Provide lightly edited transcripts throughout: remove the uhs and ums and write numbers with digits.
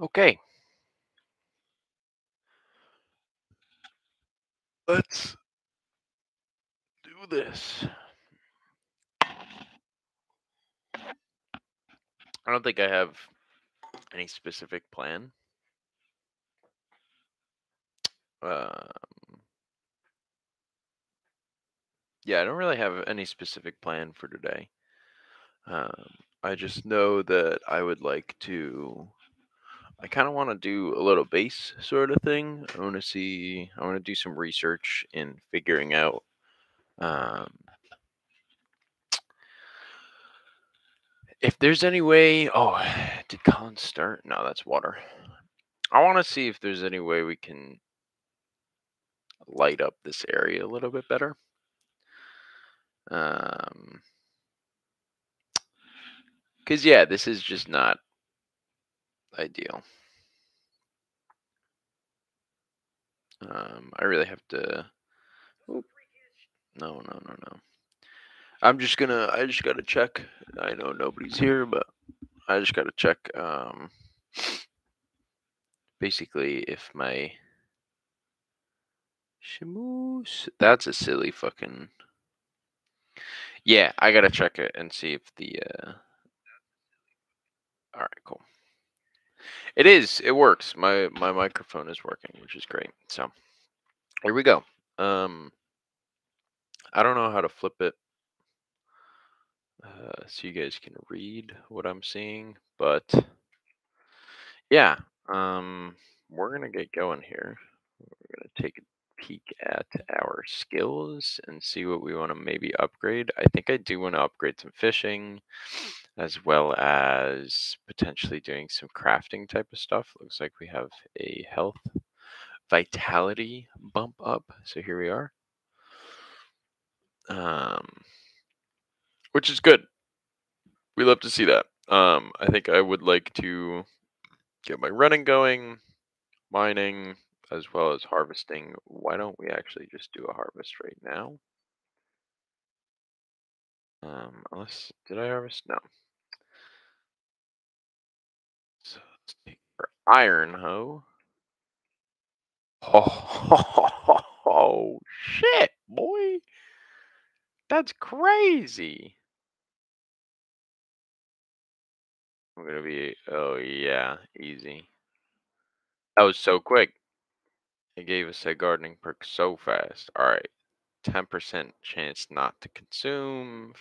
Okay, let's do this. I don't think I have any specific plan. Uh, yeah, I don't really have any specific plan for today. I just know that I would like to. I kind of want to do a little base sort of thing. I want to see. I want to do some research in figuring out um, if there's any way. Oh, did Colin start? No, that's water. I want to see if there's any way we can light up this area a little bit better. Um, Cause yeah, this is just not ideal. I really have to. Oop, no, no, no, no. I'm just gonna. I just gotta check. I know nobody's here, but I just gotta check. Basically, if my Shamoose. That's a silly fucking. Yeah, I gotta check it and see if the. All right, cool. It is. It works. My microphone is working, which is great. So here we go. Um, I don't know how to flip it so you guys can read what I'm seeing. But yeah, um, we're gonna get going here. We're gonna take a peek at our skills and see what we want to maybe upgrade. I think I do want to upgrade some fishing, as well as potentially doing some crafting type of stuff. Looks like we have a health vitality bump up. So here we are. Um, which is good. We love to see that. I think I would like to get my running going, mining, as well as harvesting. Why don't we actually just do a harvest right now? Unless did I harvest? No. So let's take our iron hoe. Oh, shit, boy, that's crazy. I'm gonna be. Oh yeah, easy. That was so quick. It gave us a gardening perk so fast. All right, 10% chance not to consume.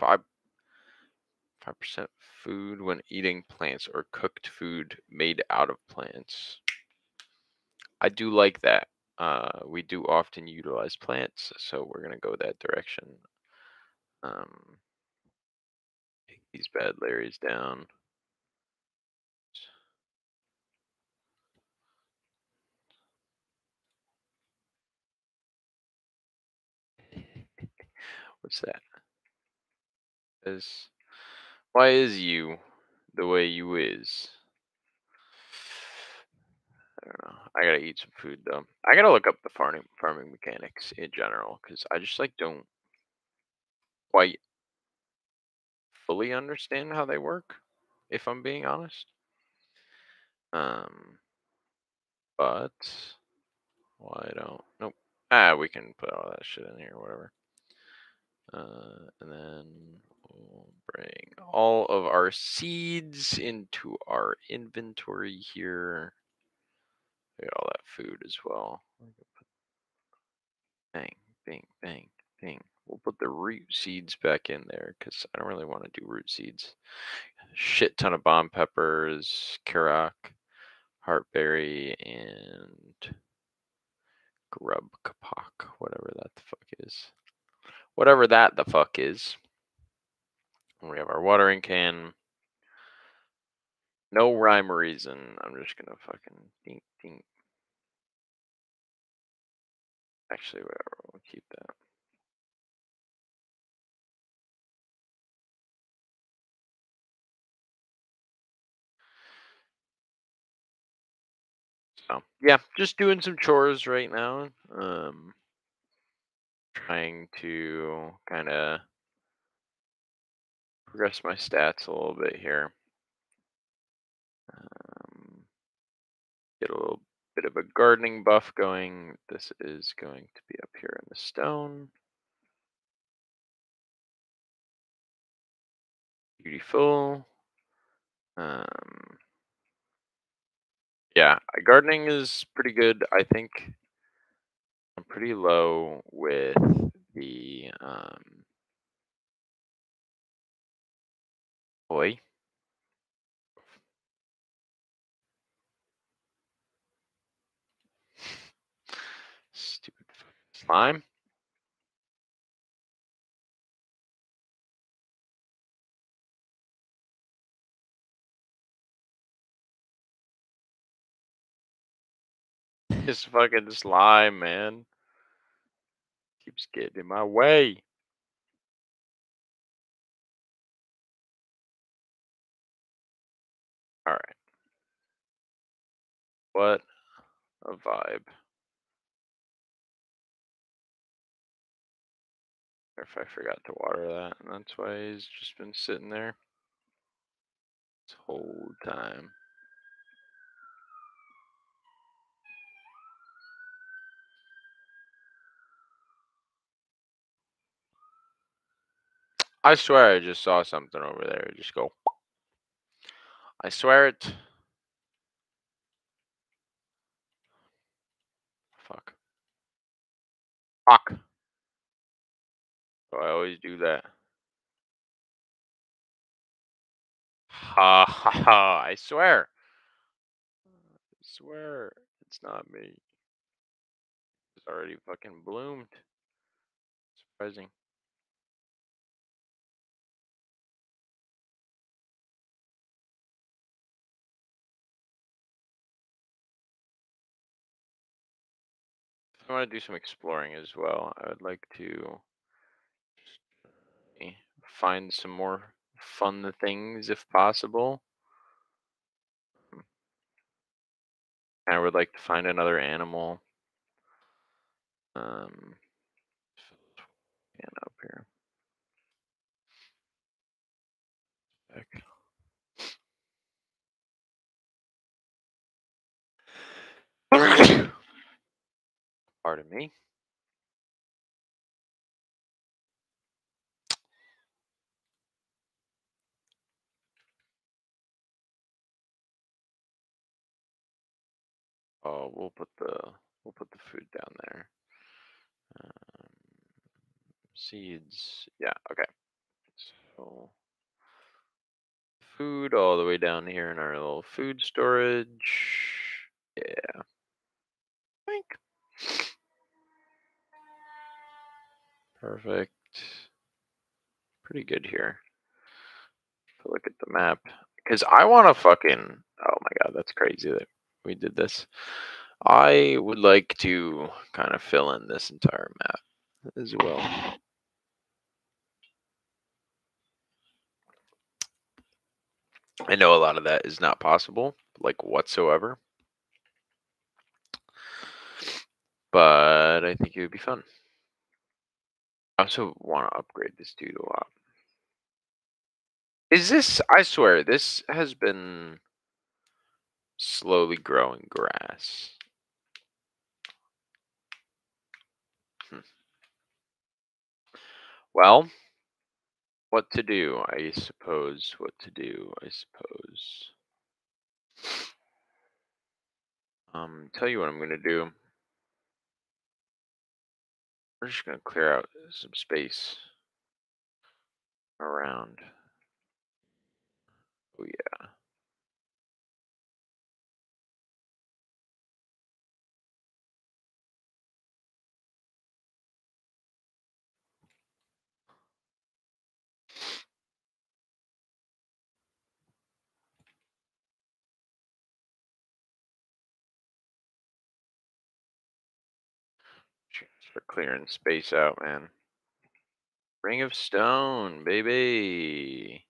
5% food when eating plants or cooked food made out of plants. I do like that. We do often utilize plants, so we're gonna go that direction. Um, take these bad Larrys down. What's that? Is why is you the way you is? I don't know. I gotta eat some food though. I gotta look up the farming mechanics in general because I just like don't quite fully understand how they work. If I'm being honest. Um, but why don't? Nope. We can put all that shit in here, whatever. And then we'll bring all of our seeds into our inventory here. We got all that food as well. Bang, bang, bang, bang. We'll put the root seeds back in there because I don't really want to do root seeds. Shit ton of bomb peppers, Karak, heartberry, and grub kapak, whatever that the fuck is. Whatever that the fuck is. And we have our watering can. No rhyme or reason. I'm just gonna fucking dink dink. Actually, whatever. We'll keep that. So yeah, just doing some chores right now. Trying to kind of progress my stats a little bit here. Um, Get a little bit of a gardening buff going. This is going to be up here in the stone. Beautiful. Yeah, gardening is pretty good. I think I'm pretty low with the boy. Stupid slime. This fucking slime, man. Keeps getting in my way. Alright. What a vibe. Or if I forgot to water that, and that's why he's just been sitting there this whole time. I swear I just saw something over there. Just go. I swear it. Fuck. Fuck. So I always do that. Ha ha ha. I swear. I swear. It's not me. It's already fucking bloomed. Surprising. I want to do some exploring as well. I would like to find some more fun things if possible. I would like to find another animal. And up here. Back. Pardon me. Oh, we'll put the food down there. Um, seeds. Yeah. Okay. So food all the way down here in our little food storage. Yeah. Think. Perfect. Pretty good here. Look at the map. Because I want to fucking. Oh my god, that's crazy that we did this. I would like to kind of fill in this entire map as well. I know a lot of that is not possible, like whatsoever. But I think it would be fun. I also want to upgrade this dude a lot. Is this, I swear, this has been slowly growing grass. Well, what to do, I suppose. What to do, I suppose. Tell you what I'm gonna do. We're just gonna clear out some space around. Oh yeah. Start clearing space out, man. Ring of Stone, baby.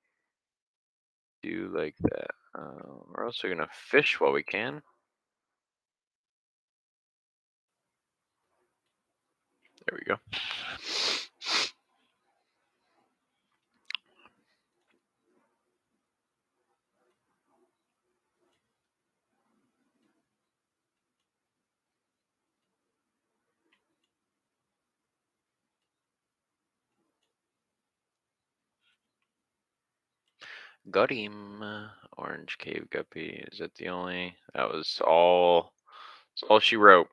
Do like that. We're also gonna fish while we can. There we go. Got him. Orange cave guppy. Is that the only? That was all. That's all she wrote.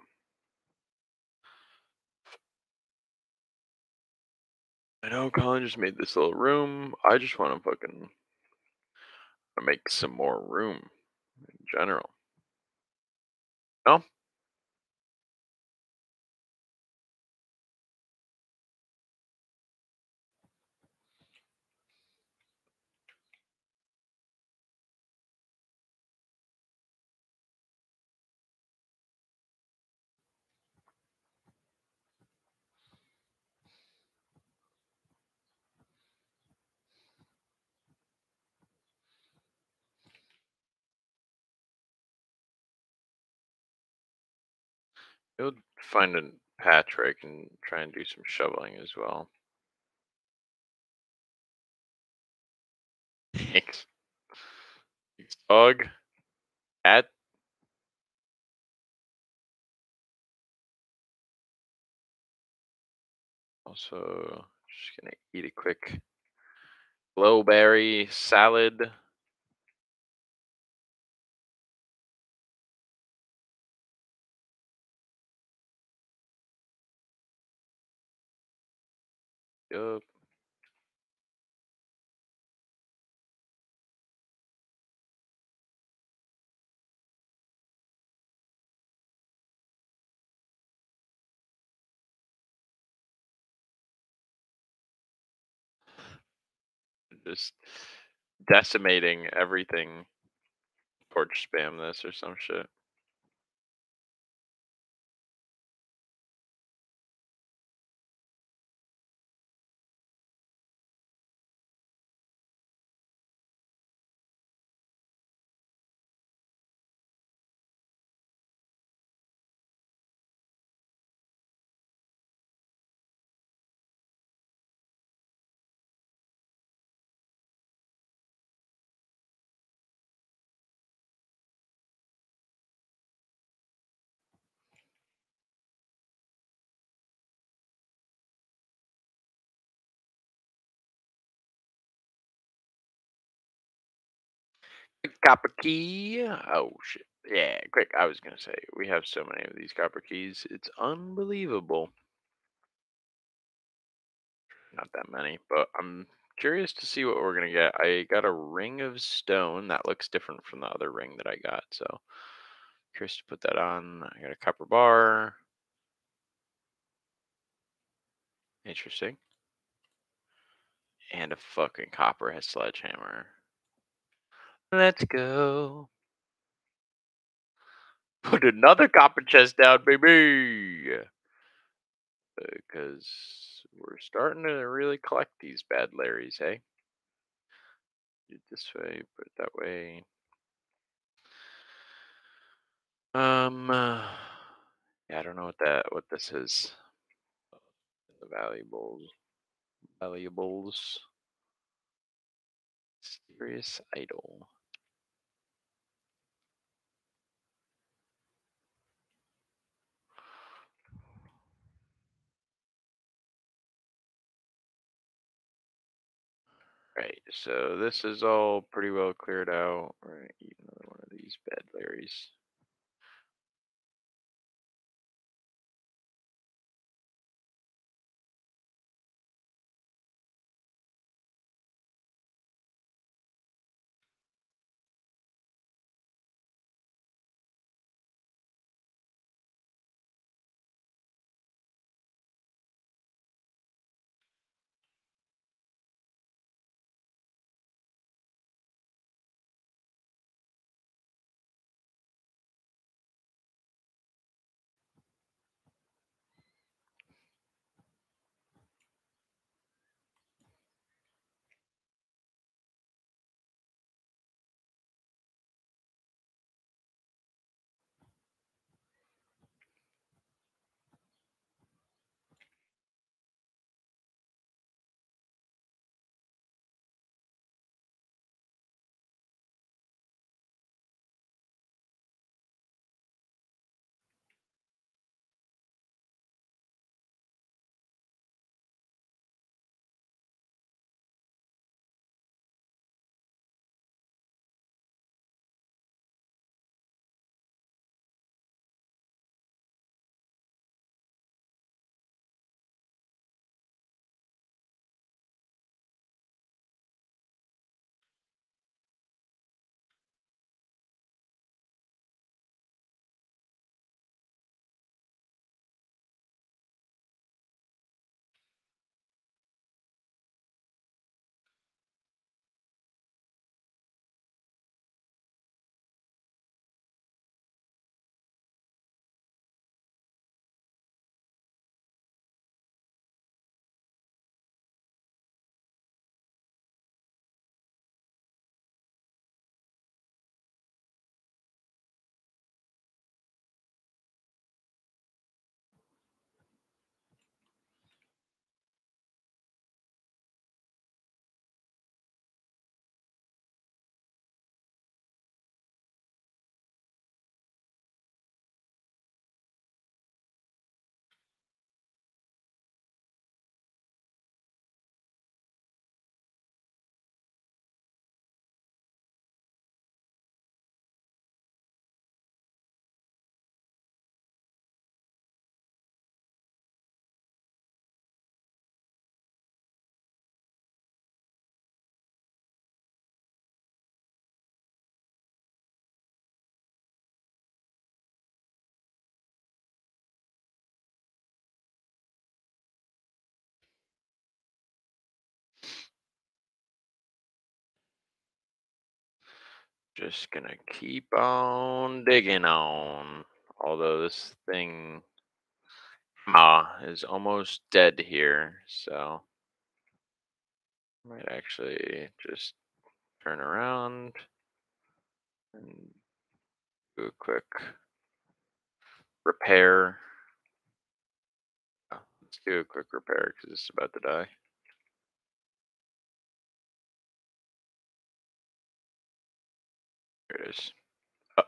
I know Colin just made this little room. I just want to fucking make some more room in general. No? You'll find a patch where I can try and do some shoveling as well. Thanks. Thanks, dog. Cat. Also, just gonna eat a quick glowberry salad. Yup. Just decimating everything. Torch spam this or some shit. Copper key. Oh shit. Yeah, quick. I was gonna say we have so many of these copper keys. It's unbelievable. Not that many, but I'm curious to see what we're gonna get. I got a ring of stone that looks different from the other ring that I got, so curious to put that on. I got a copper bar. Interesting. And a fucking copperhead sledgehammer. Let's go. Put another copper chest down, baby. Because we're starting to really collect these bad Larrys, hey? Do it this way, put it that way. Yeah, I don't know what this is. The valuables, mysterious idol. Right, so this is all pretty well cleared out. Right, eat another one of these bad Larrys. Just gonna keep on digging on. Although this thing is almost dead here, so might actually just turn around and do a quick repair. Let's do a quick repair because it's about to die. There it is. Oh,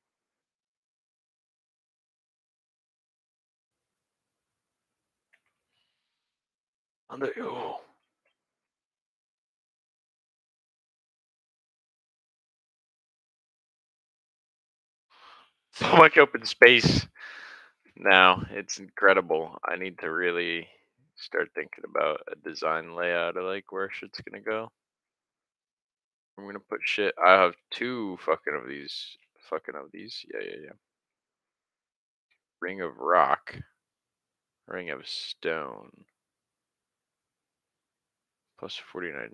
oh. So much open space now. It's incredible. I need to really start thinking about a design layout of like where shit's gonna go. I'm gonna put shit. I have two fucking of these. Fucking of these. Yeah, yeah, yeah. Ring of rock. Ring of stone. Plus 49.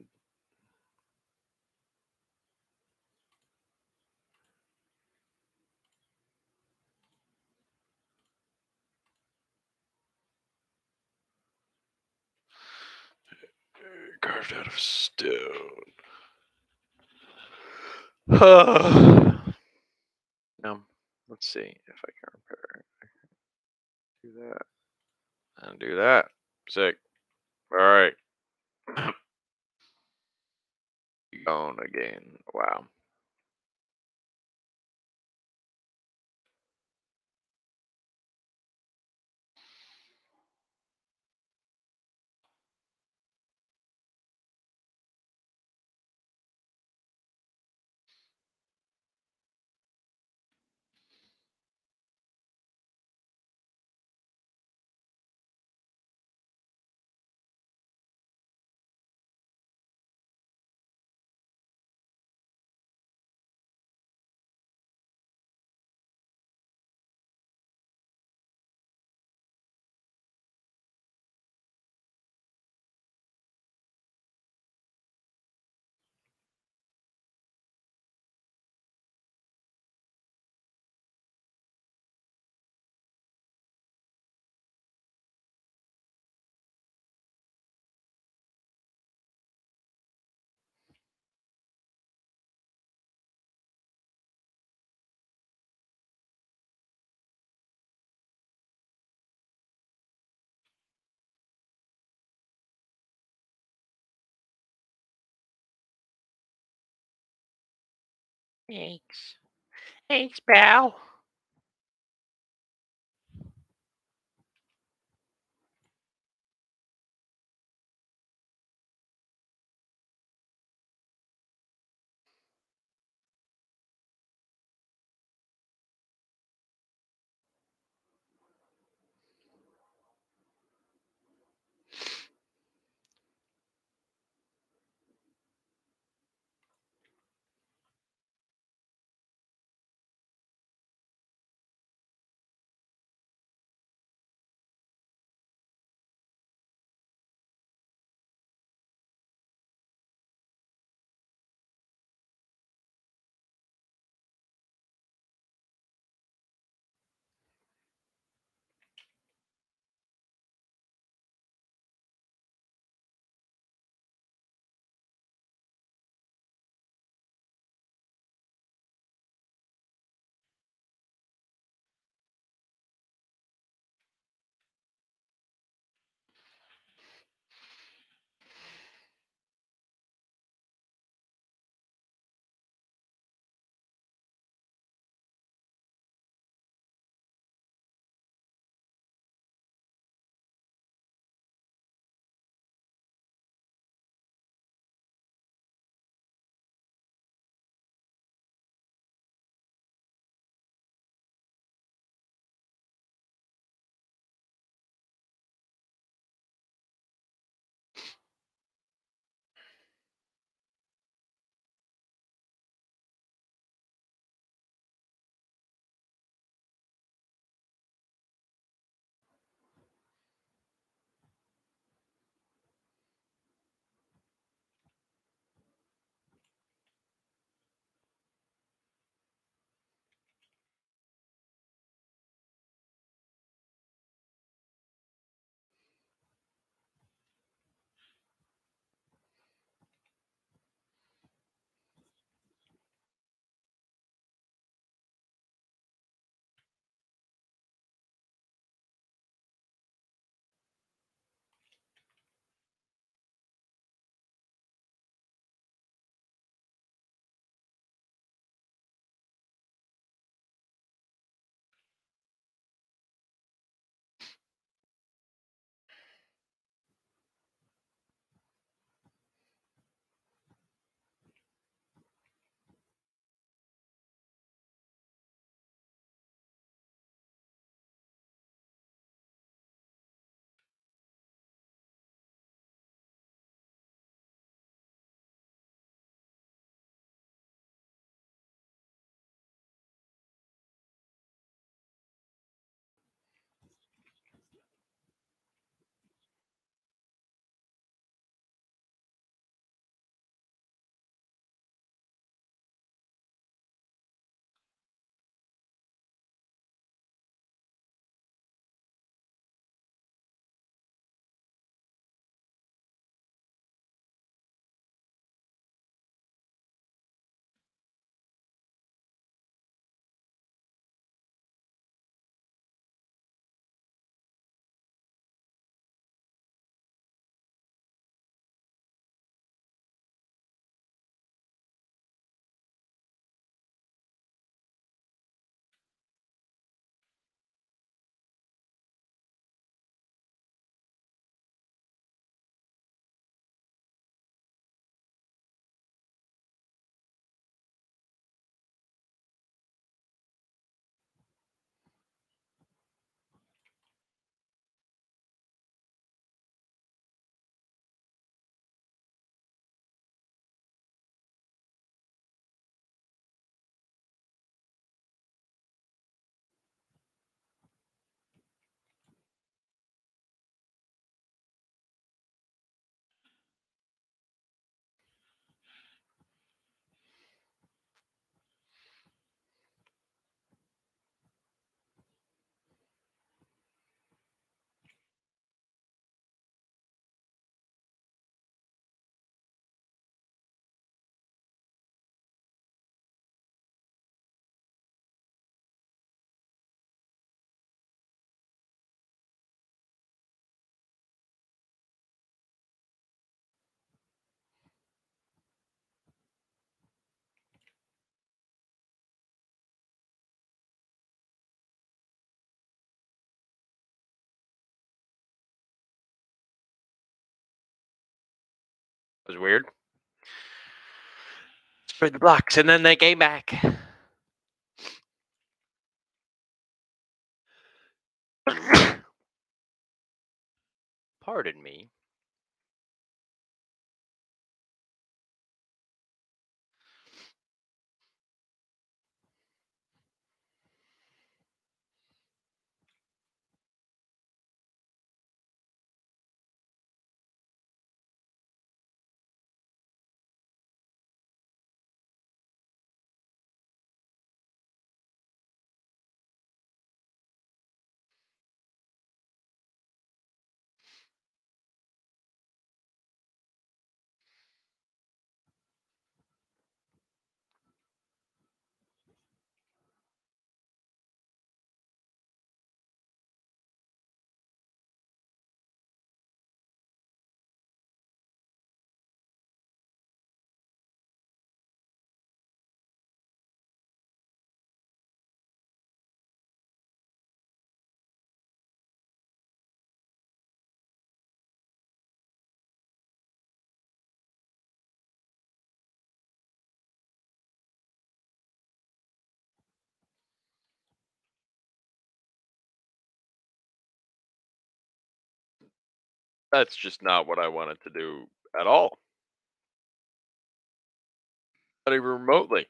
Carved out of stone. No. Let's see if I can repair. Do that. And do that. Sick. Alright. Going again. Wow. Thanks. Thanks, pal. was weird. Spread the blocks, and then they came back. Pardon me. That's just not what I wanted to do at all. Not even remotely.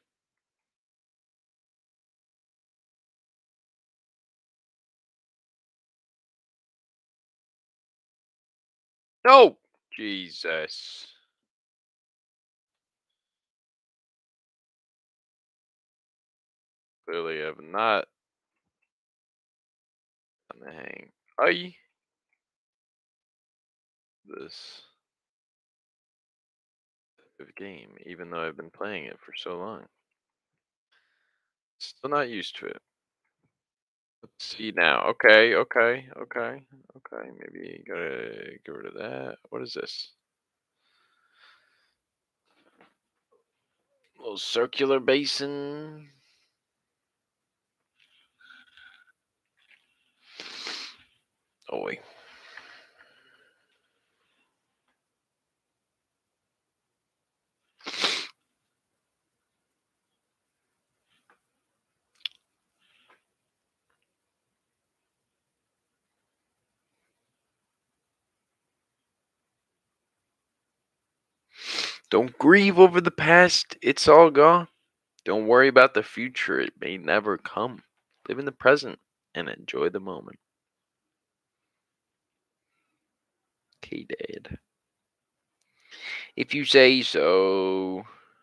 No! Jesus. Clearly have not done the hang. I this game, even though I've been playing it for so long. Still not used to it. Let's see now. Okay, okay, okay, okay. Maybe gotta get rid of that. What is this? Little circular basin. Oh wait. Don't grieve over the past. It's all gone. Don't worry about the future. It may never come. Live in the present and enjoy the moment. Okay, Dad. If you say so.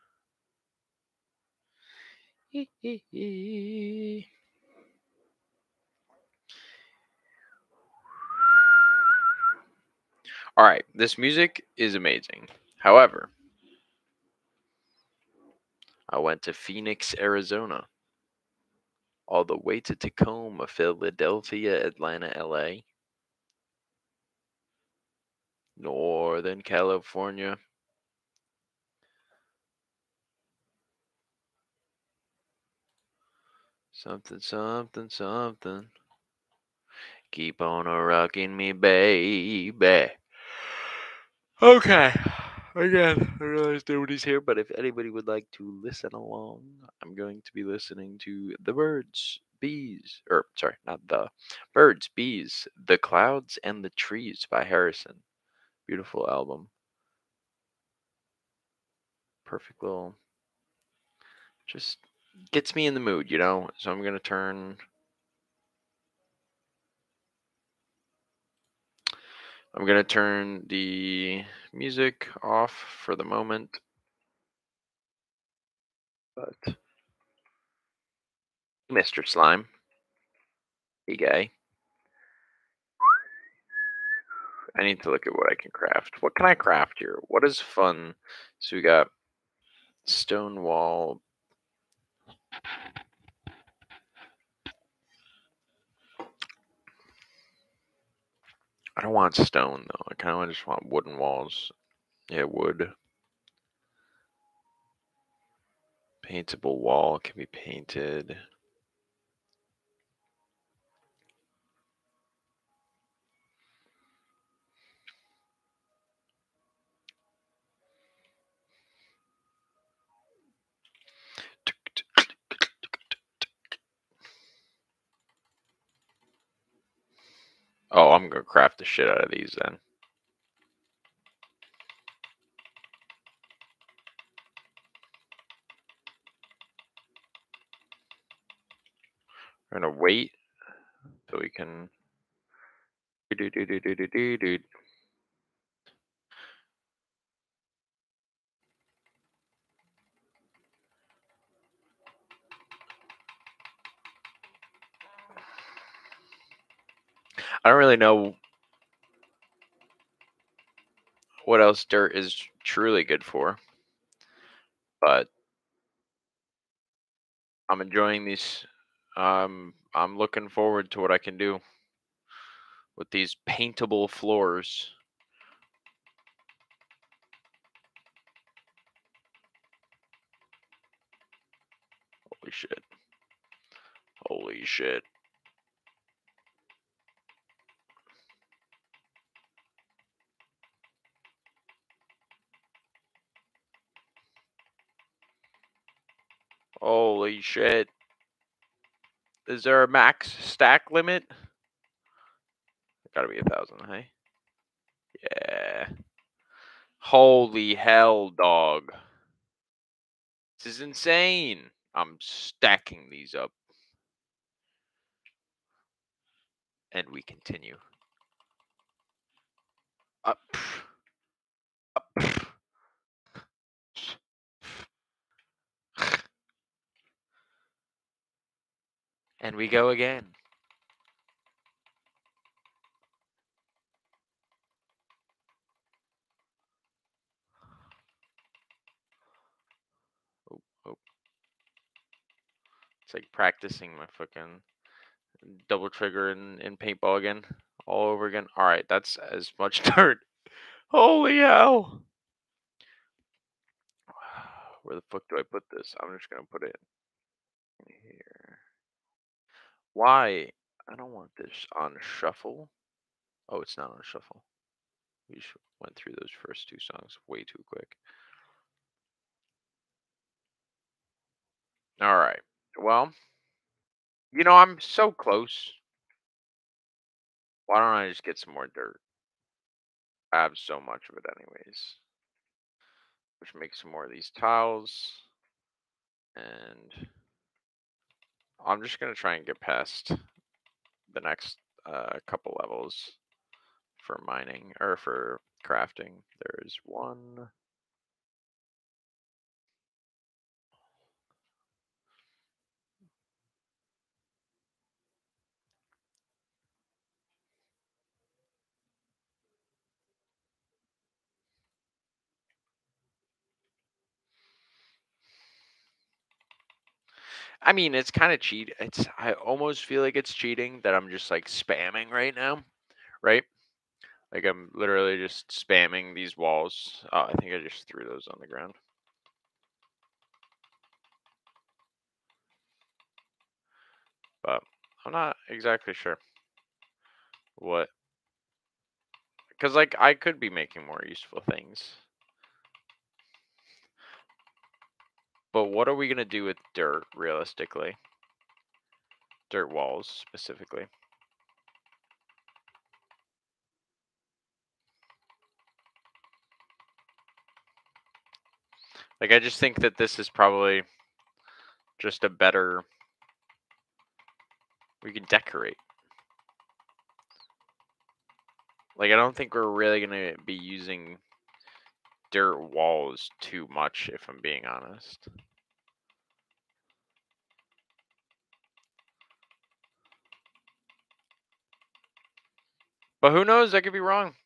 All right, this music is amazing. However, I went to Phoenix, Arizona, all the way to Tacoma, Philadelphia, Atlanta, LA, Northern California. Something, something, something. Keep on a rocking me, baby. Okay. Again, I realize nobody's here, but if anybody would like to listen along, I'm going to be listening to The Birds, Bees, or sorry, not The Birds, Bees, The Clouds and the Trees by Harrison. Beautiful album. Perfect little, just gets me in the mood, you know? So I'm gonna turn the music off for the moment, but Mr. Slime, hey guy. I need to look at what I can craft. What can I craft here? What is fun? So we got stone wall. I don't want stone though. I kind of just want wooden walls. Yeah, wood. Paintable wall can be painted. Oh, I'm gonna craft the shit out of these then. We're gonna wait so we can. Do, do, do, do, do, do, do. I don't really know what else dirt is truly good for, but I'm enjoying these. I'm looking forward to what I can do with these paintable floors. Holy shit. Holy shit. Holy shit. Is there a max stack limit? Gotta be 1,000, hey? Yeah. Holy hell, dog. This is insane. I'm stacking these up. And we continue. Up. Up. And we go again. Oh, oh. It's like practicing my fucking double trigger in paintball again. All over again. Alright, that's as much dirt. Holy hell. Where the fuck do I put this? I'm just gonna put it in here. Why? I don't want this on shuffle. Oh, it's not on shuffle. We just went through those first two songs way too quick. All right. Well, I'm so close. Why don't I just get some more dirt? I have so much of it anyways. Which makes some more of these tiles. And I'm just going to try and get past the next couple levels for mining or for crafting. There's one. I mean, it's kind of cheat. I almost feel like it's cheating that I'm just like spamming right now, right? Like I'm literally just spamming these walls. Oh, I think I just threw those on the ground. But I'm not exactly sure what, because like I could be making more useful things. But what are we gonna do with dirt realistically? Dirt walls specifically. Like I just think that this is probably just a better. We can decorate. Like I don't think we're really gonna be using dirt walls too much, if I'm being honest. But who knows? I could be wrong.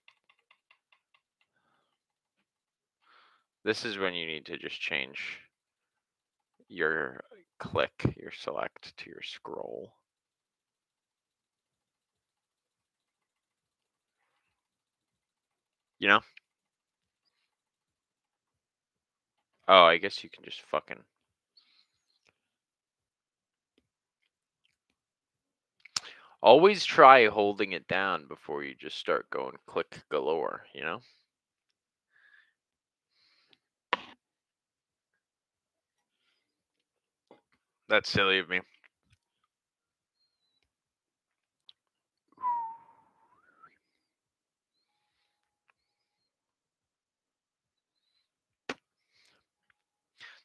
This is when you need to just change your click, your select to your scroll. You know? Oh, I guess you can just fucking. Always try holding it down before you just start going click galore, you know? That's silly of me.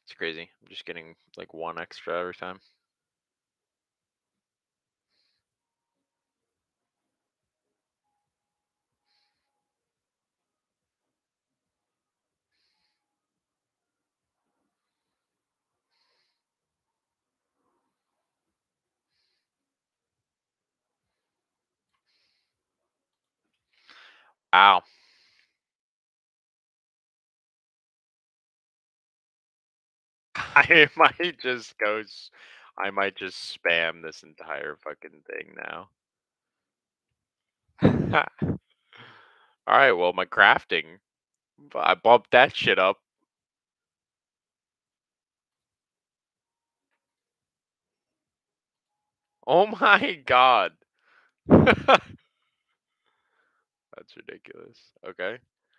It's crazy. I'm just getting like one extra every time. Wow. I might just I might just spam this entire fucking thing now. All right, well, my crafting, I bumped that shit up. Oh my god. That's ridiculous. Okay.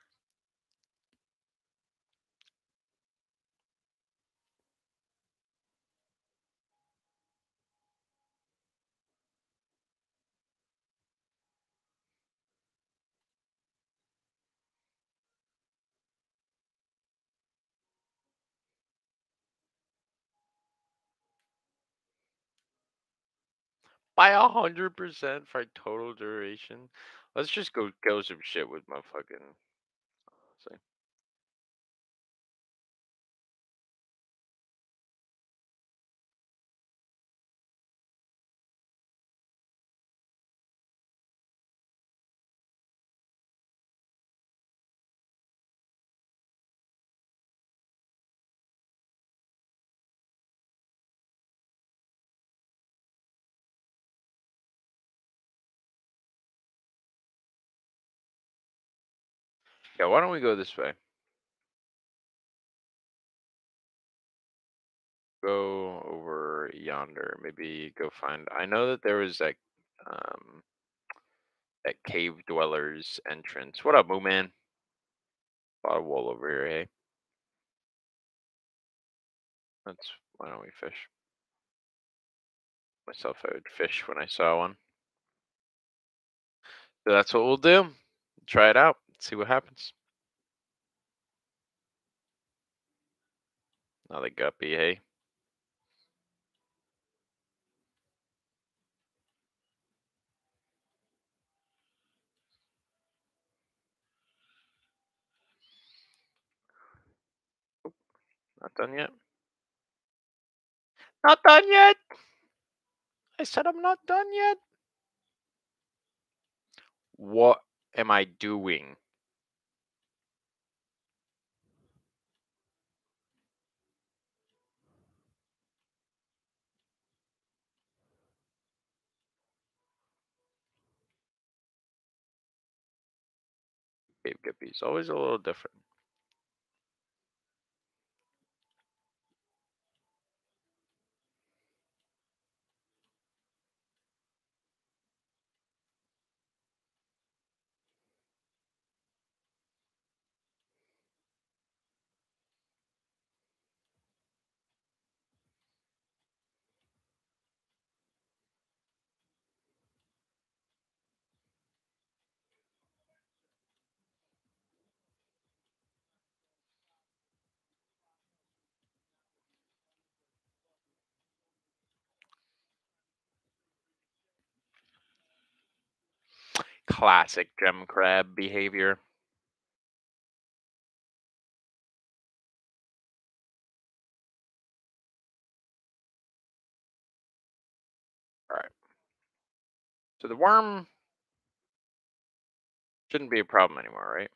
By 100% for total duration. Let's just go kill some shit with my fucking. See. Yeah, why don't we go this way? Go over yonder. Maybe go find. I know that there was that cave dwellers entrance. What up, Moo Man? A lot of wool over here, hey. That's why don't we fish? Myself, I would fish when I saw one. So that's what we'll do. Try it out. See what happens. Another guppy, hey. Not done yet. Not done yet. I said I'm not done yet. What am I doing? Cave guppies, always a little different. Classic gem crab behavior. All right. So the worm shouldn't be a problem anymore, right?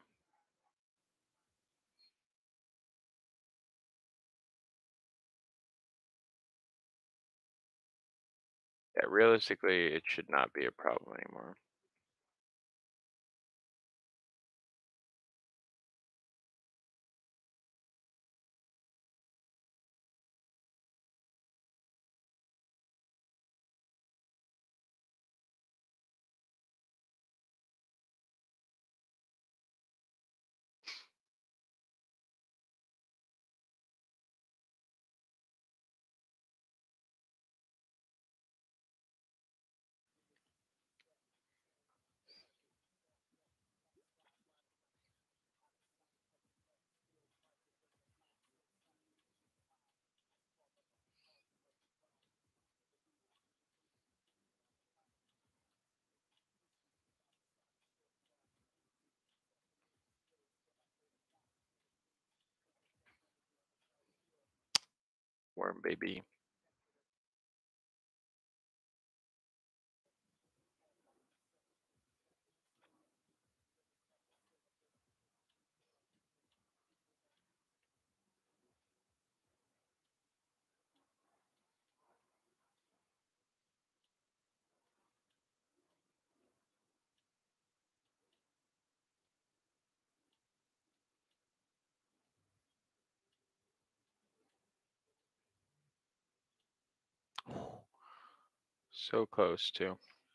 Yeah, realistically, it should not be a problem anymore. Worm baby. So close too.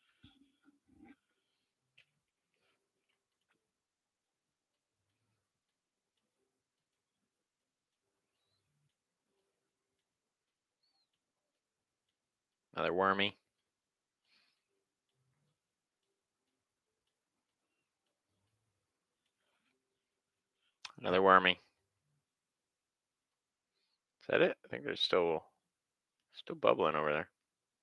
Another wormy. Another wormy. Is that it? I think there's still bubbling over there.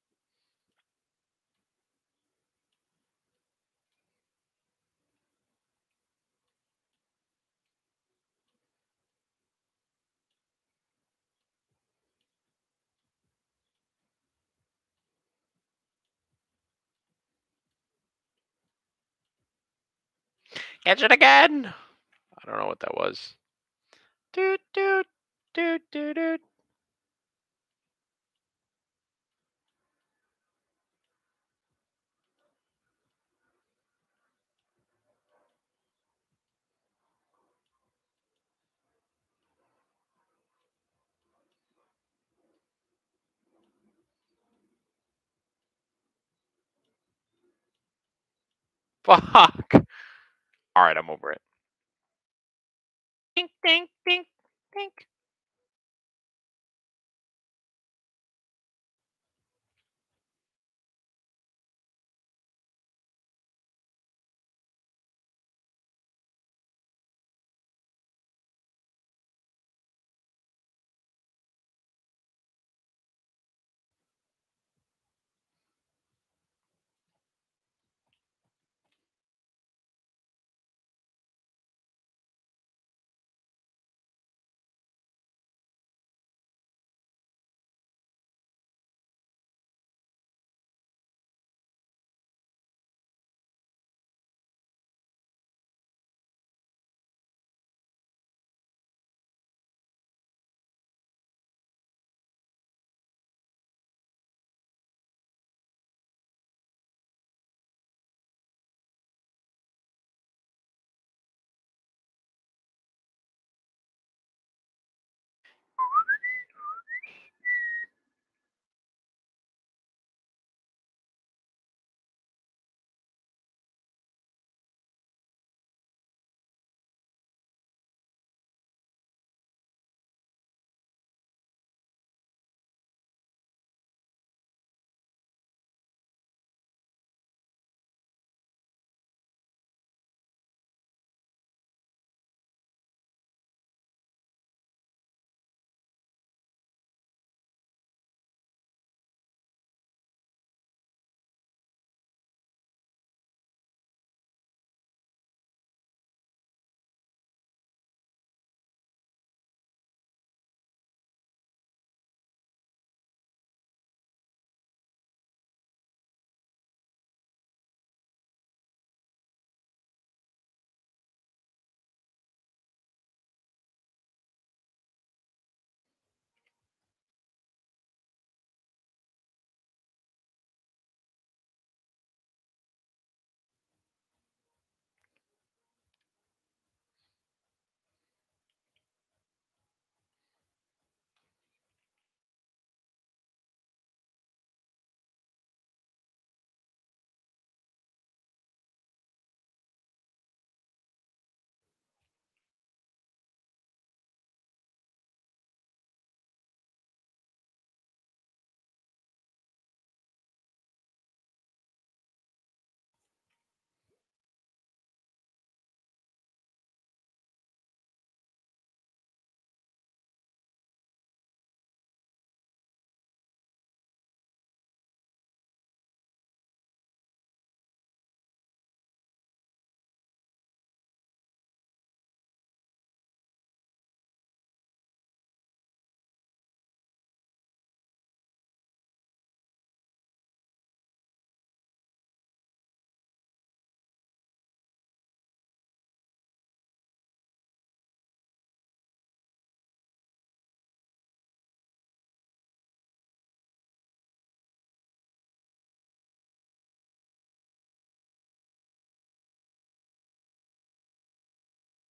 Catch it again! I don't know what that was. Doot doot doot doot doot. Fuck. All right, I'm over it. Dink dink dink dink.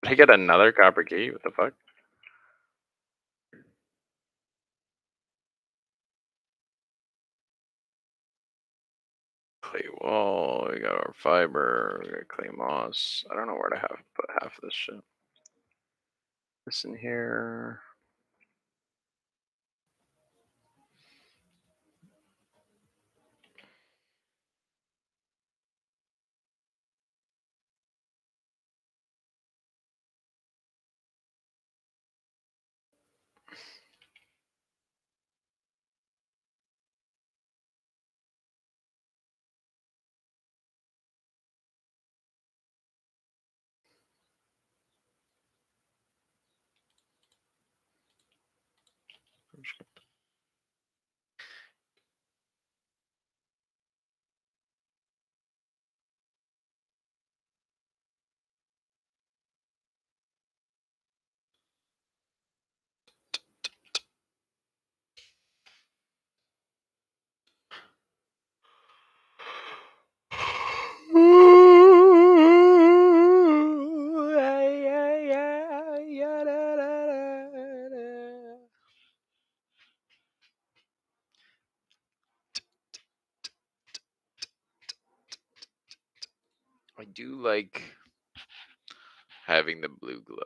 Did I get another copper key? What the fuck? Clay wall, we got our fiber, we got clay moss. I don't know where to put half of this shit. This in here. I do like having the blue glow.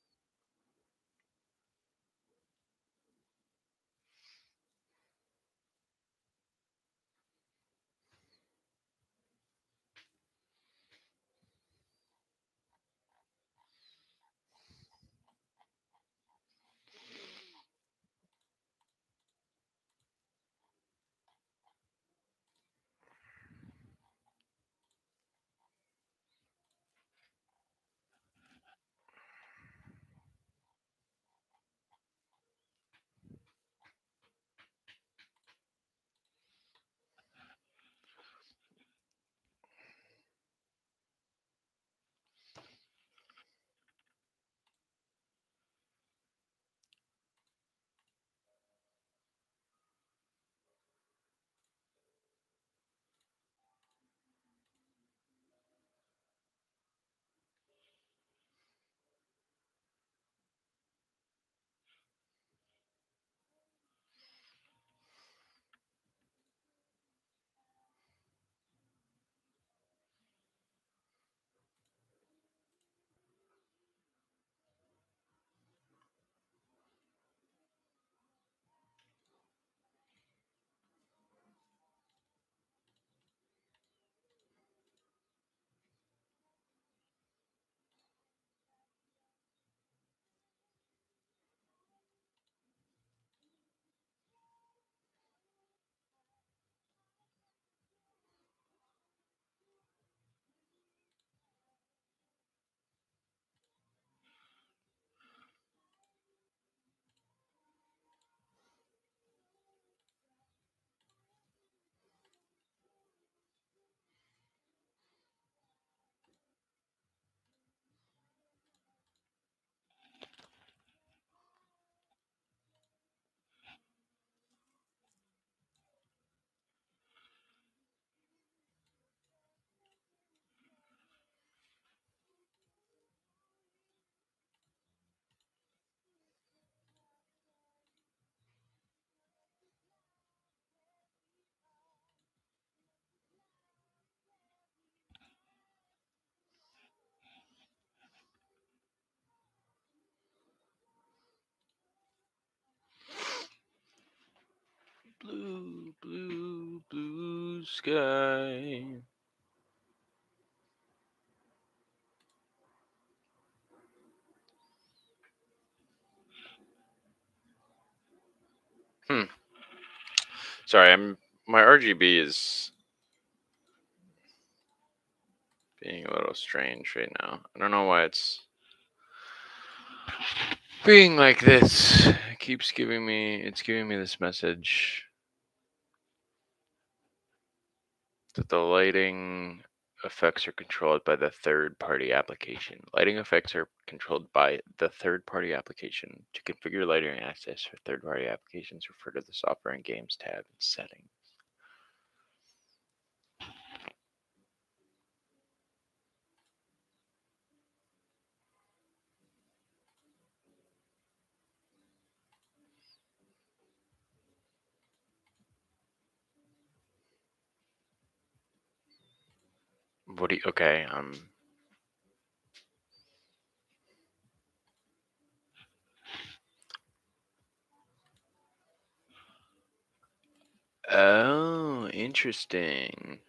Blue, blue, blue sky. Sorry, my RGB is being a little strange right now. I don't know why it's being like this. It keeps giving me this message that the lighting effects are controlled by the third-party application. Lighting effects are controlled by the third-party application. To configure lighting access for third-party applications, refer to the Software and Games tab in Settings. What do you? Okay. Oh, interesting.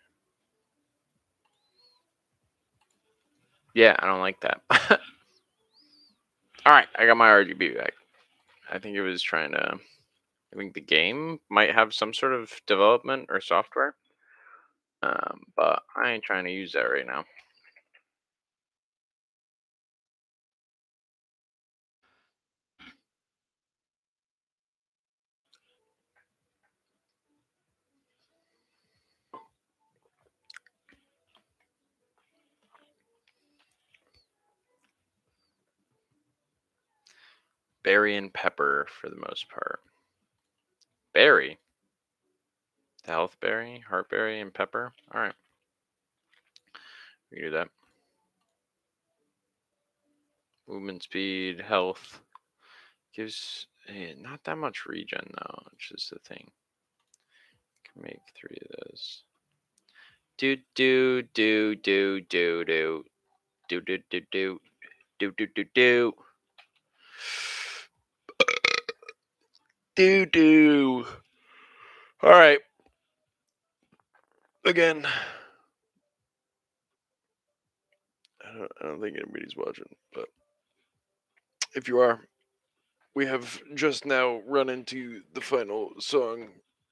Yeah, I don't like that. All right, I got my RGB back. I think it was trying to. I think the game might have some sort of development or software, but I ain't trying to use that right now. Berry and pepper for the most part. Berry, the health berry, heartberry, and pepper. All right, we can do that. Movement speed, health gives not that much regen though, which is the thing. Can make 3 of those. Do do do do do do do do do do do do do do do do. All right. Again, I don't think anybody's watching, but if you are, we have just now run into the final song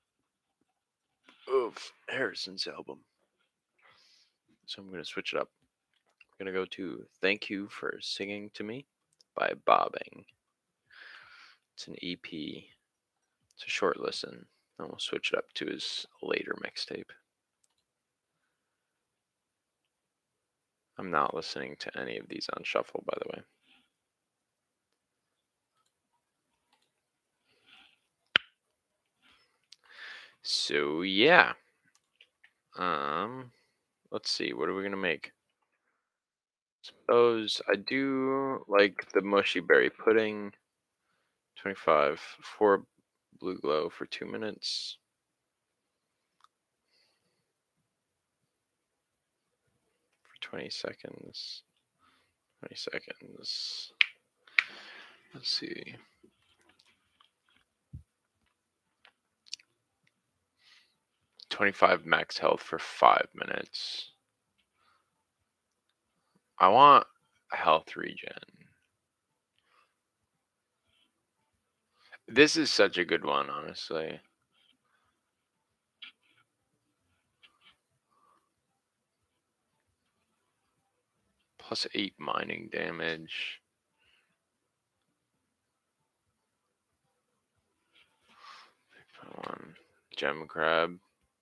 of Harrison's album. So I'm going to switch it up. I'm going to go to Thank You for Singing to Me by Bobbing. It's an EP. It's a short listen. And we'll switch it up to his later mixtape. I'm not listening to any of these on shuffle, by the way. So yeah. Let's see, what are we gonna make? Suppose I do like the mushy berry pudding. 25 for blue glow for 2 minutes. For 20 seconds. 20 seconds. Let's see. $25 max health for 5 minutes. I want health regen. This is such a good one, honestly. Plus 8 mining damage. One gem crab.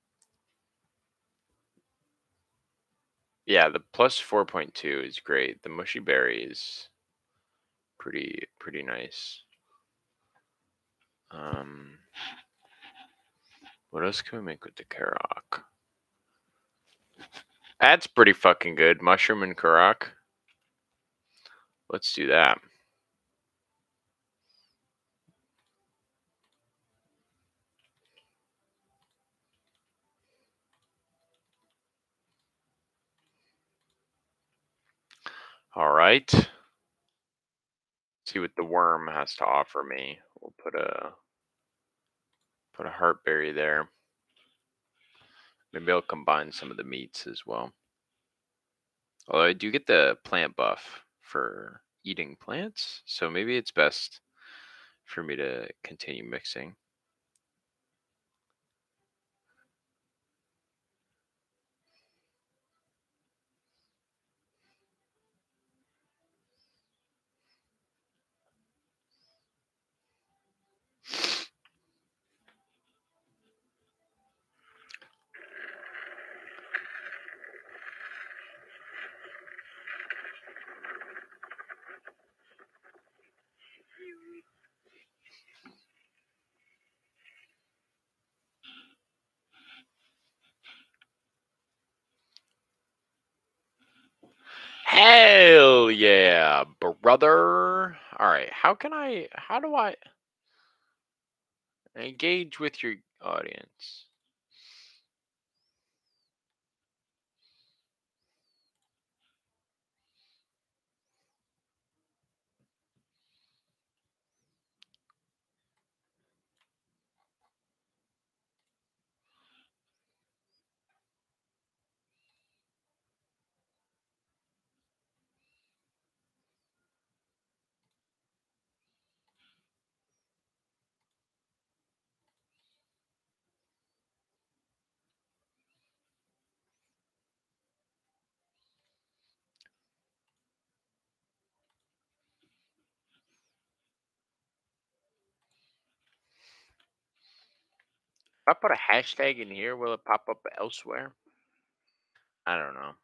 Yeah, the plus 4.2 is great. The mushy berry is pretty nice. What else can we make with the Karak? That's pretty fucking good. Mushroom and Karak. Let's do that. All right. See what the worm has to offer me. We'll put a heartberry there. Maybe I'll combine some of the meats as well. Although I do get the plant buff for eating plants, so maybe it's best for me to continue mixing. Hell yeah, brother. All right, how do I engage with your audience? If I put a hashtag in here, will it pop up elsewhere? I don't know.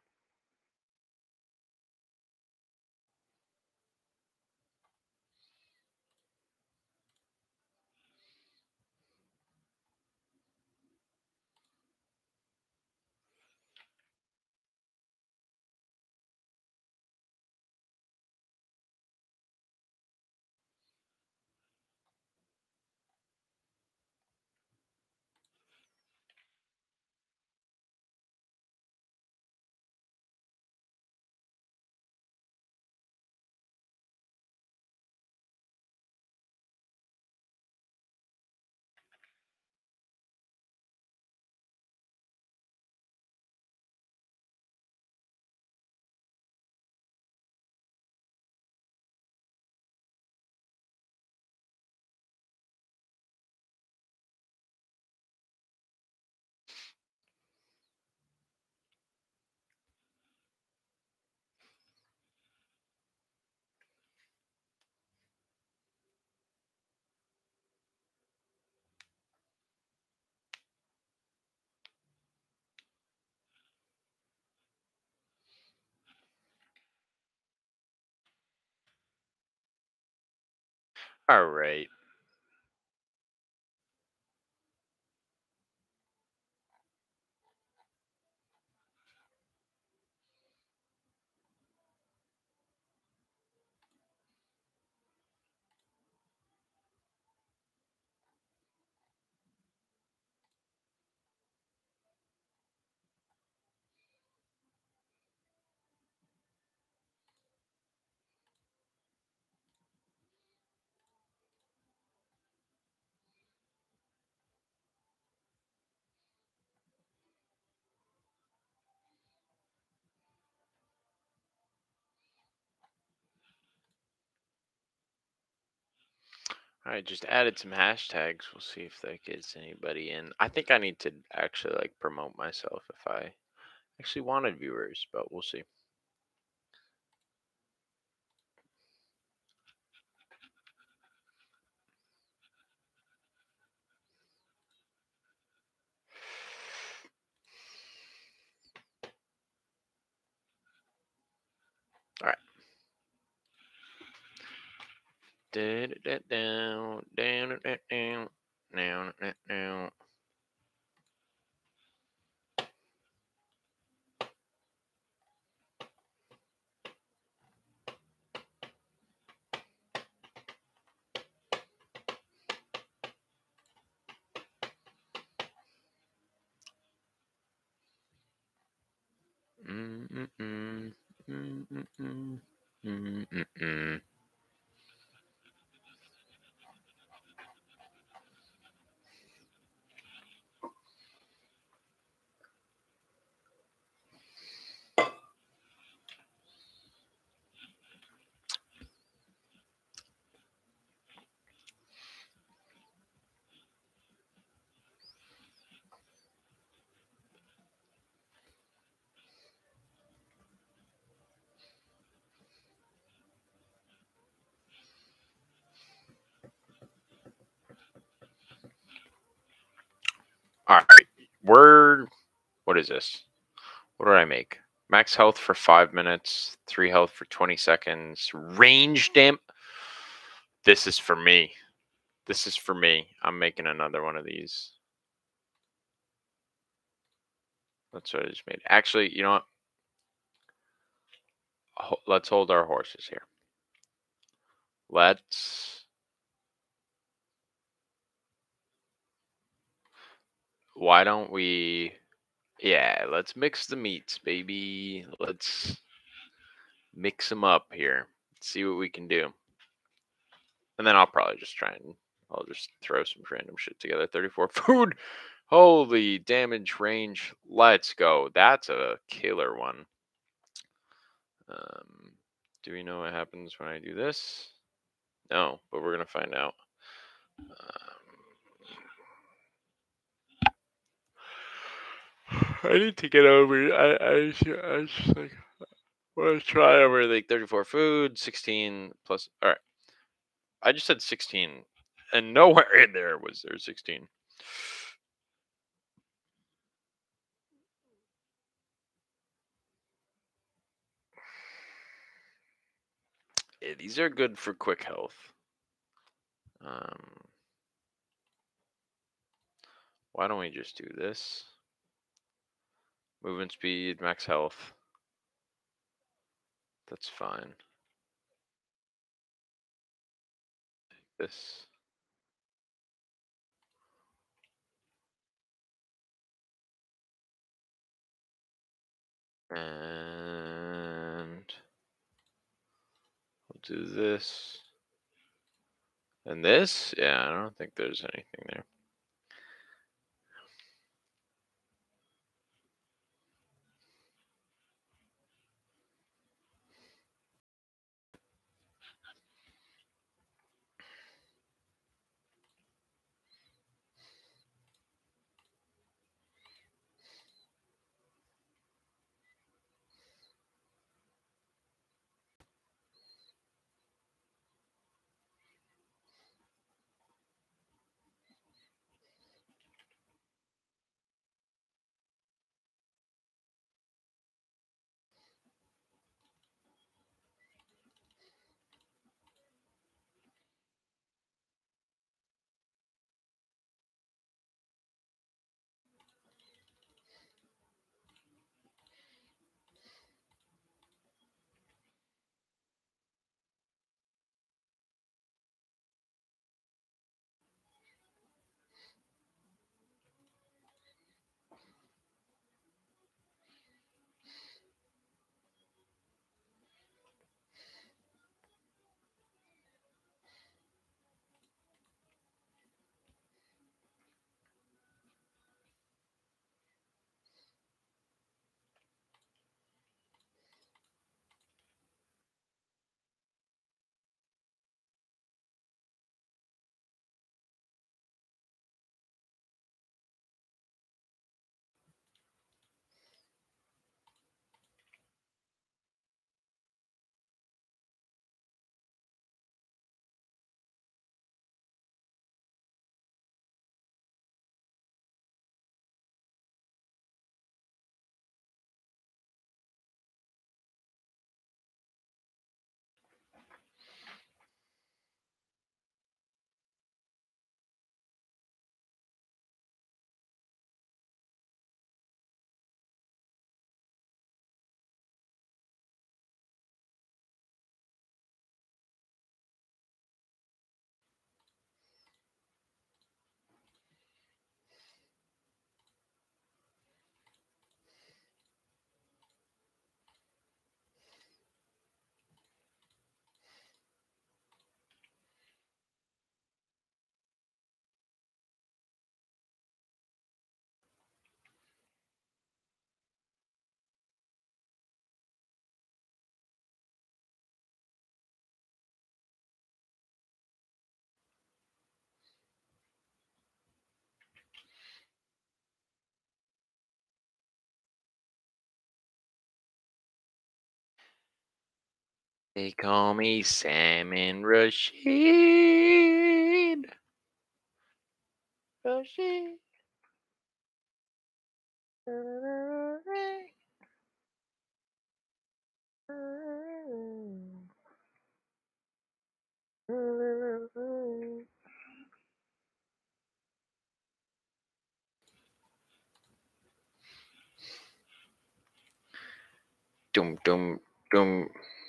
All right. All right, just added some hashtags. We'll see if that gets anybody in. I think I need to actually like promote myself if I actually wanted viewers, but we'll see. All right. Down, down, down, down, down, down, down. Mm, mm, mm, mm, mm, mm, mm, mm, mm. All right. Word. What is this? What did I make? Max health for 5 minutes, 3 health for 20 seconds. Range damn. This is for me. This is for me. I'm making another one of these. That's what I just made. Actually, you know what? Let's hold our horses here. Let's. Why don't we? Yeah, let's mix the meats, baby. Let's mix them up here. See what we can do. And then I'll probably just try and I'll just throw some random shit together. 34 food. Holy damage range. Let's go. That's a killer one. Um, do we know what happens when I do this? No, but we're gonna find out. I need to get over. I just like want to try over like 34 food, 16 plus. All right, I just said 16, and nowhere in there was there 16. Yeah, these are good for quick health. Um, why don't we just do this? Movement speed, max health. That's fine. This. And we'll do this. And this? Yeah, I don't think there's anything there. They call me Salmon Rashid. Rashid. Dum dum dum.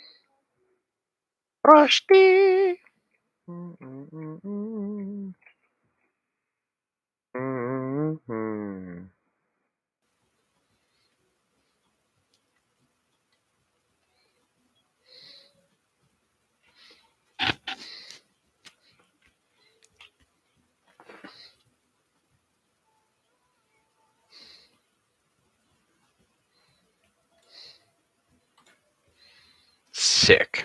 Rusty. Sick.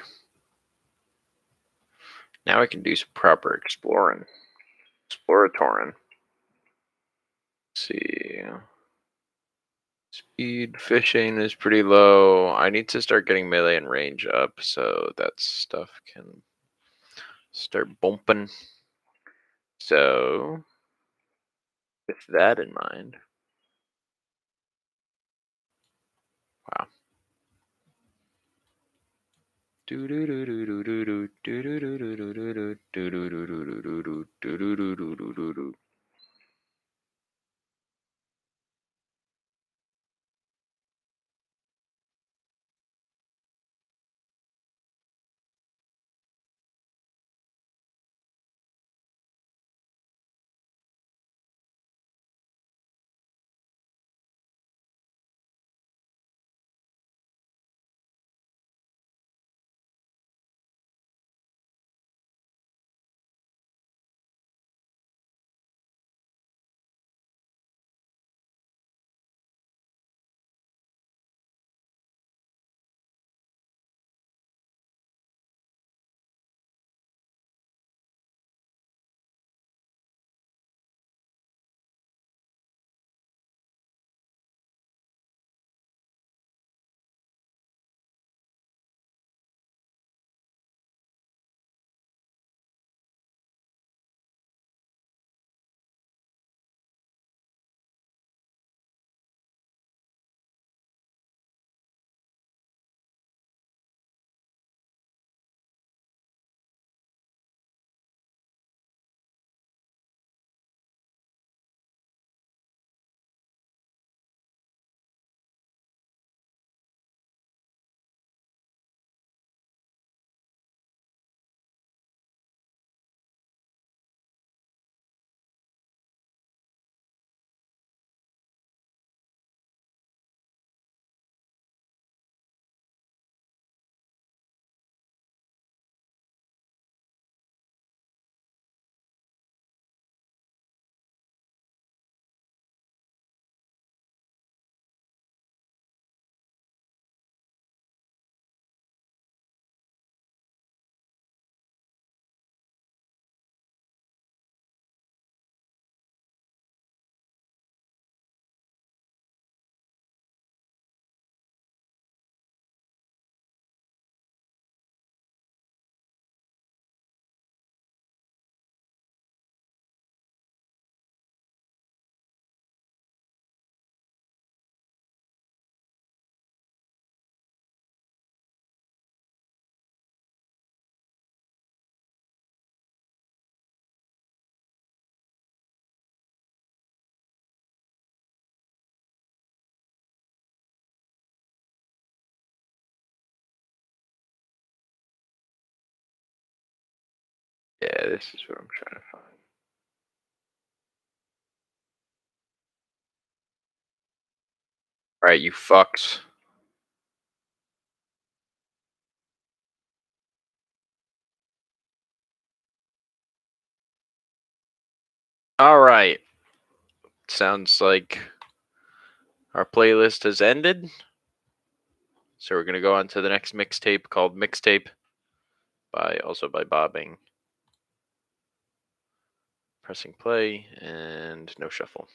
Now I can do some proper exploring. Exploratorin. See. Speed fishing is pretty low. I need to start getting melee and range up so that stuff can start bumping. So, with that in mind, wow. Yeah, this is what I'm trying to find. All right, you fucks. All right. Sounds like our playlist has ended. So we're gonna go on to the next mixtape called Mixtape by Bobbing. Pressing play and no shuffle.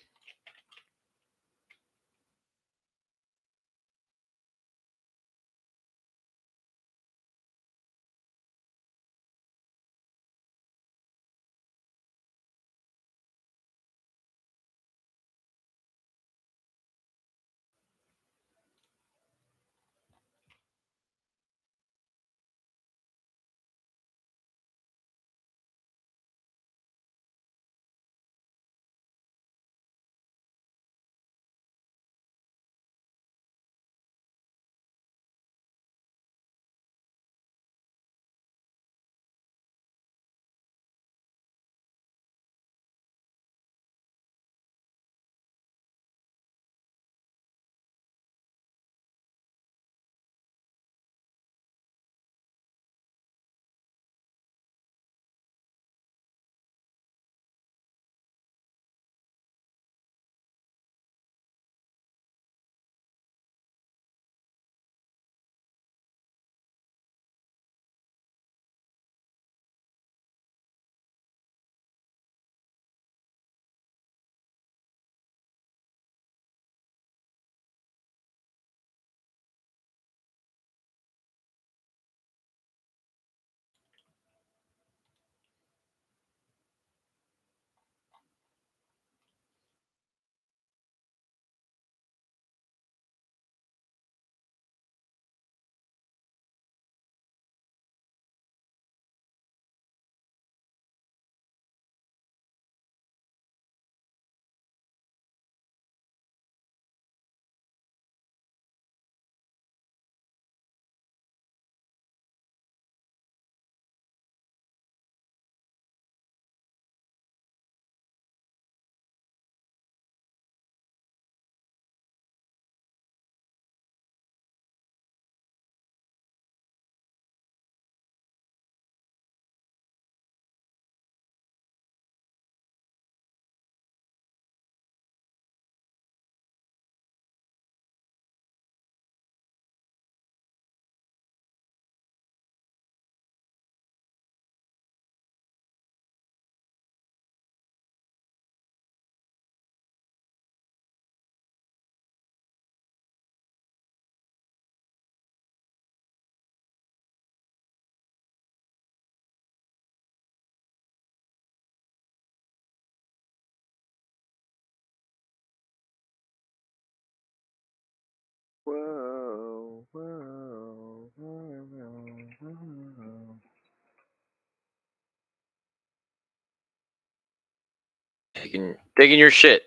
taking your shit.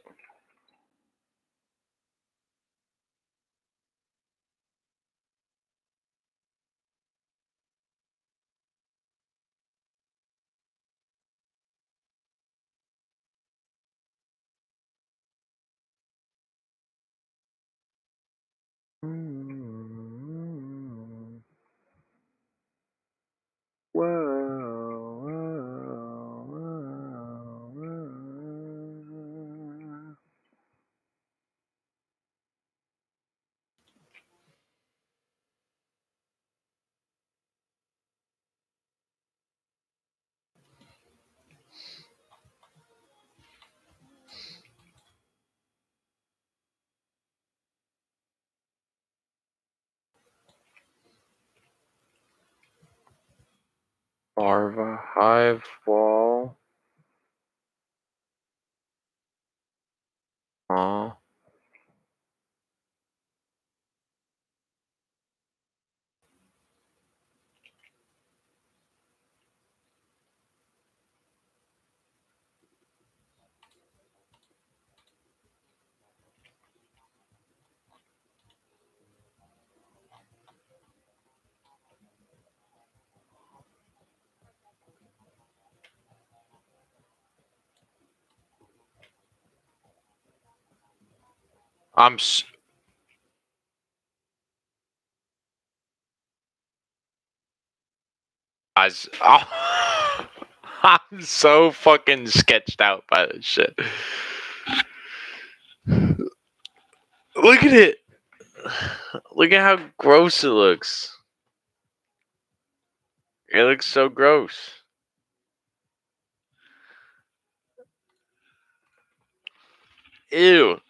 Larva hive wall. Aw. I'm s- I s- oh. I'm so fucking sketched out by this shit. Look at it. Look at how gross it looks. It looks so gross. Ew.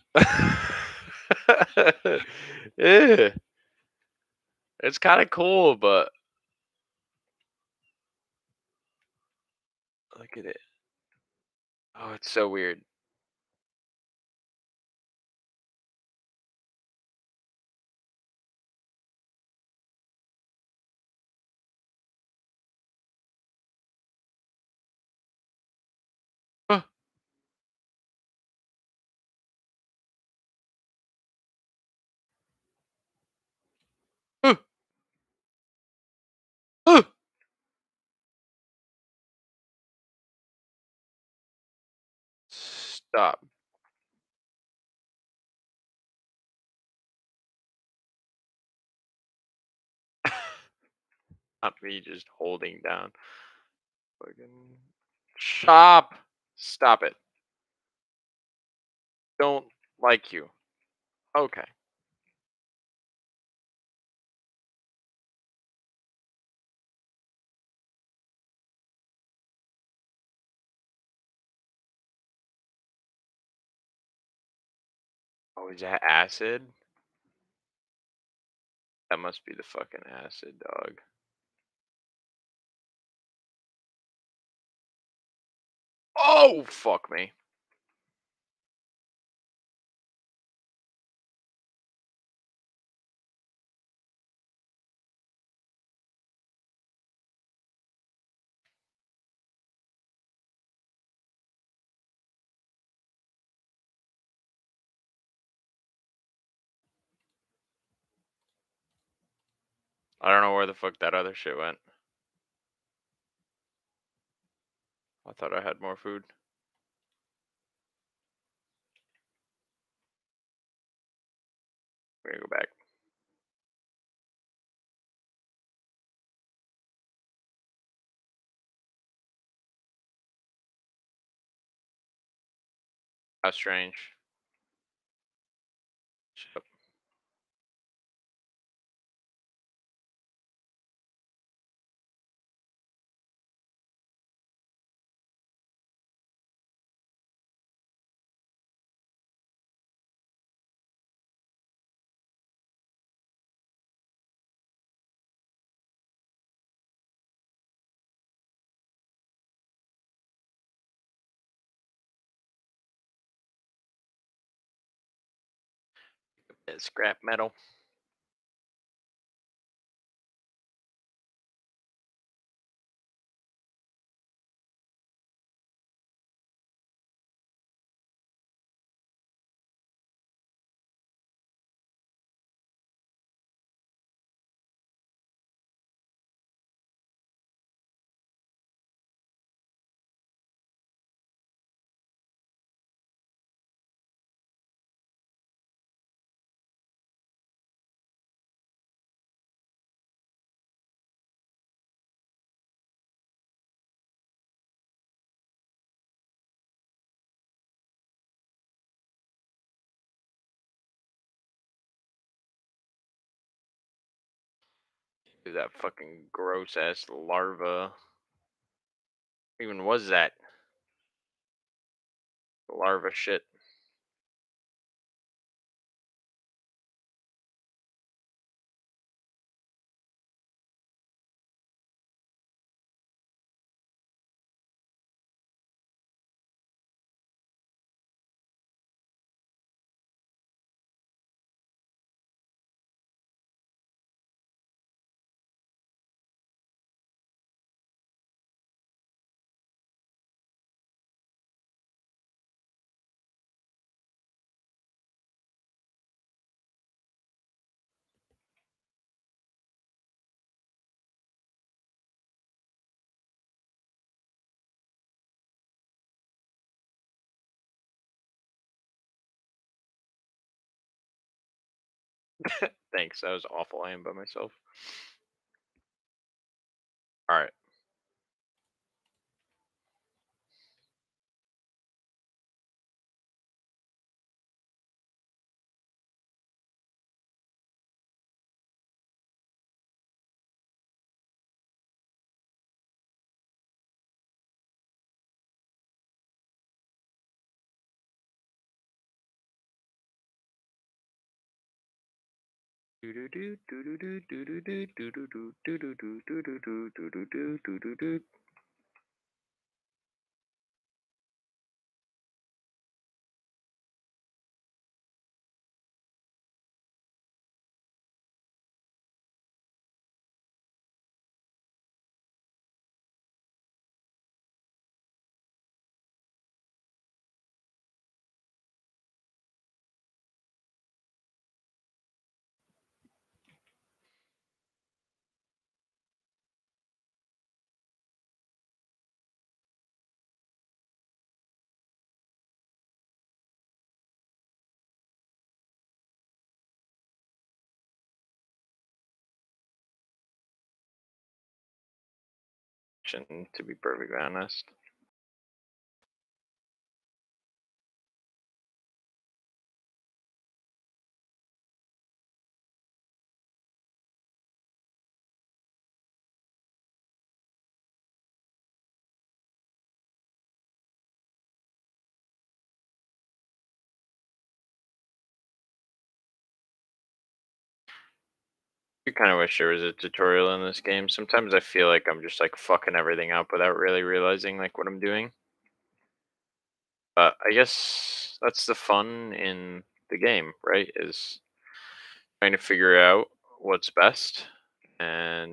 Ew. It's kind of cool, but look at it. Oh, it's so weird. Huh. Huh. Huh. Stop. Not me just holding down. Fucking stop. Stop it. Don't like you. Okay. Oh, is that acid? That must be the fucking acid, dog. Oh, fuck me. I don't know where the fuck that other shit went. I thought I had more food. We're gonna go back. How strange. Shut up. It's scrap metal. That fucking gross ass larva. Even was that larva shit? Thanks. That was awful. I am by myself. All right. To be perfectly honest. I kind of wish there was a tutorial in this game. Sometimes I feel like I'm just like fucking everything up without really realizing like what I'm doing. But I guess that's the fun in the game, right? Is trying to figure out what's best and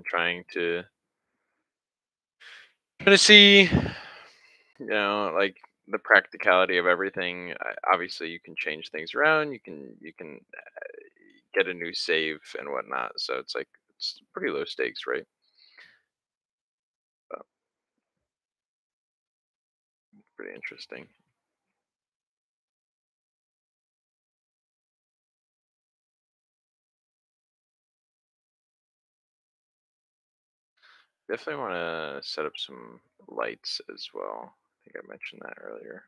trying to see, like the practicality of everything. Obviously, you can change things around. You can get a new save and whatnot. So it's like it's pretty low stakes, right? But pretty interesting. Definitely want to set up some lights as well. I think I mentioned that earlier.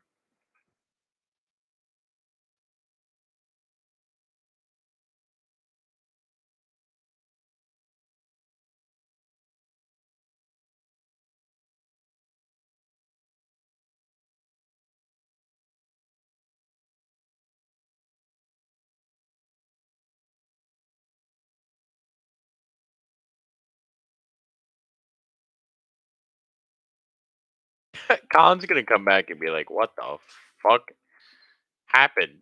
Colin's gonna come back and be like, "What the fuck happened?"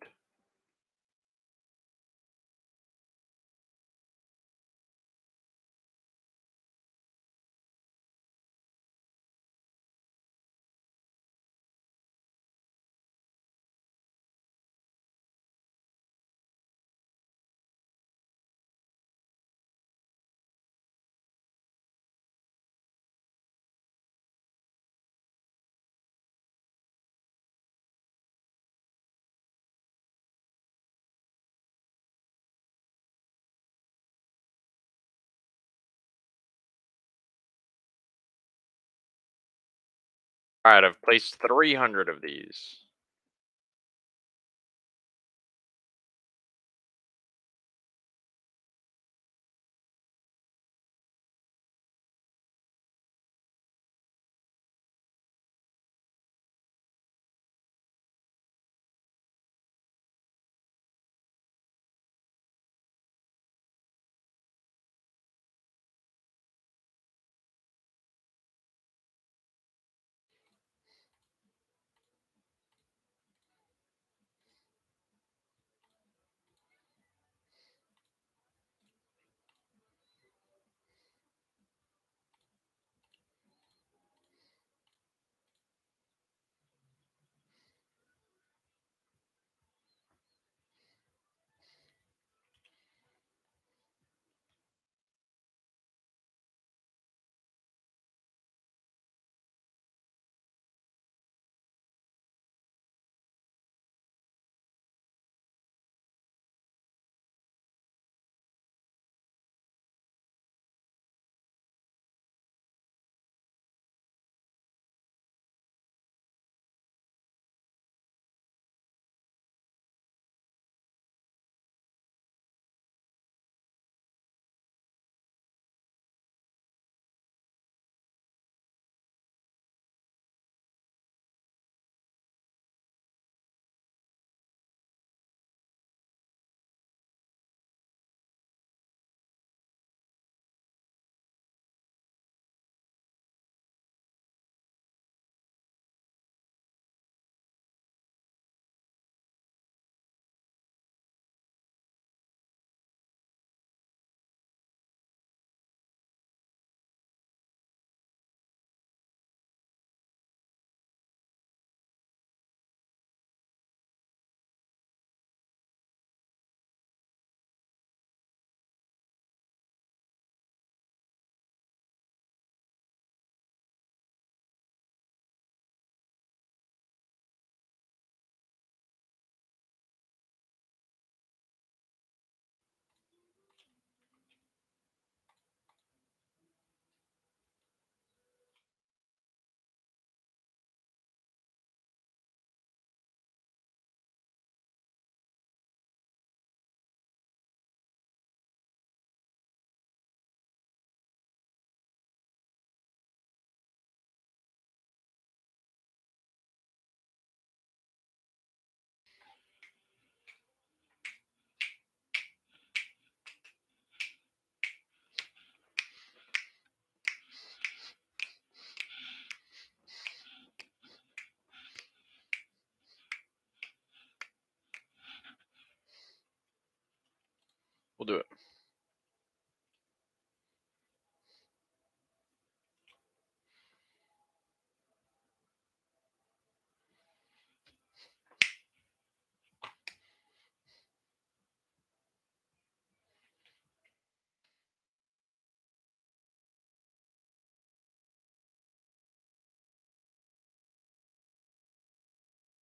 All right, I've placed 300 of these.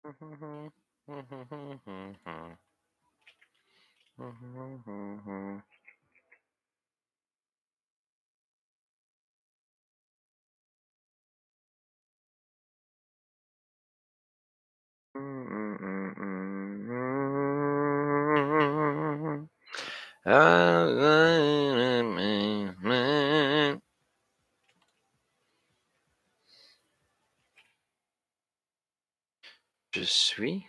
Je suis.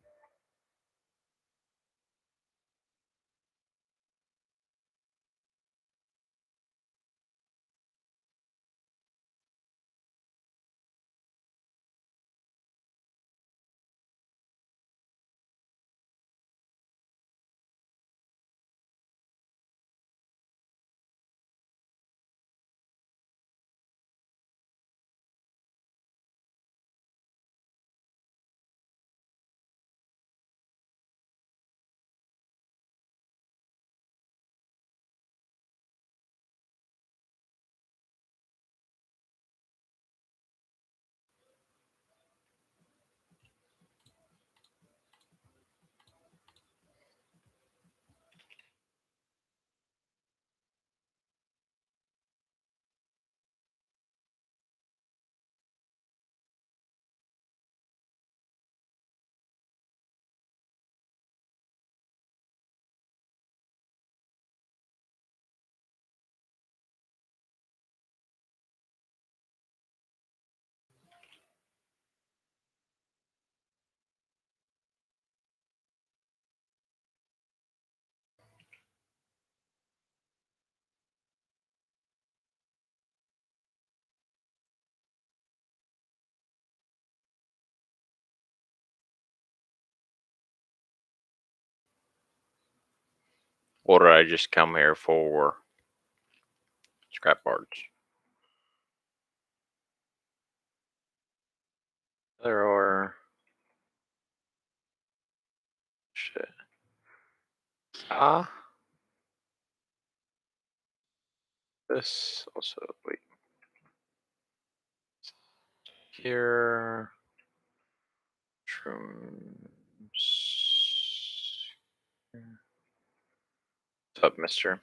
Or did I just come here for scrap parts? There are shit. This also wait here. Shrooms. What's up, Mister?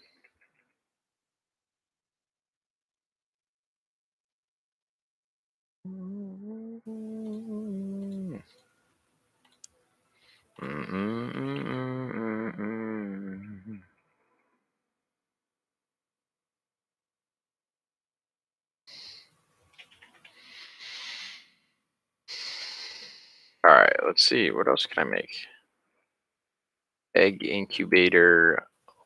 All right, let's see. What else can I make? Egg incubator.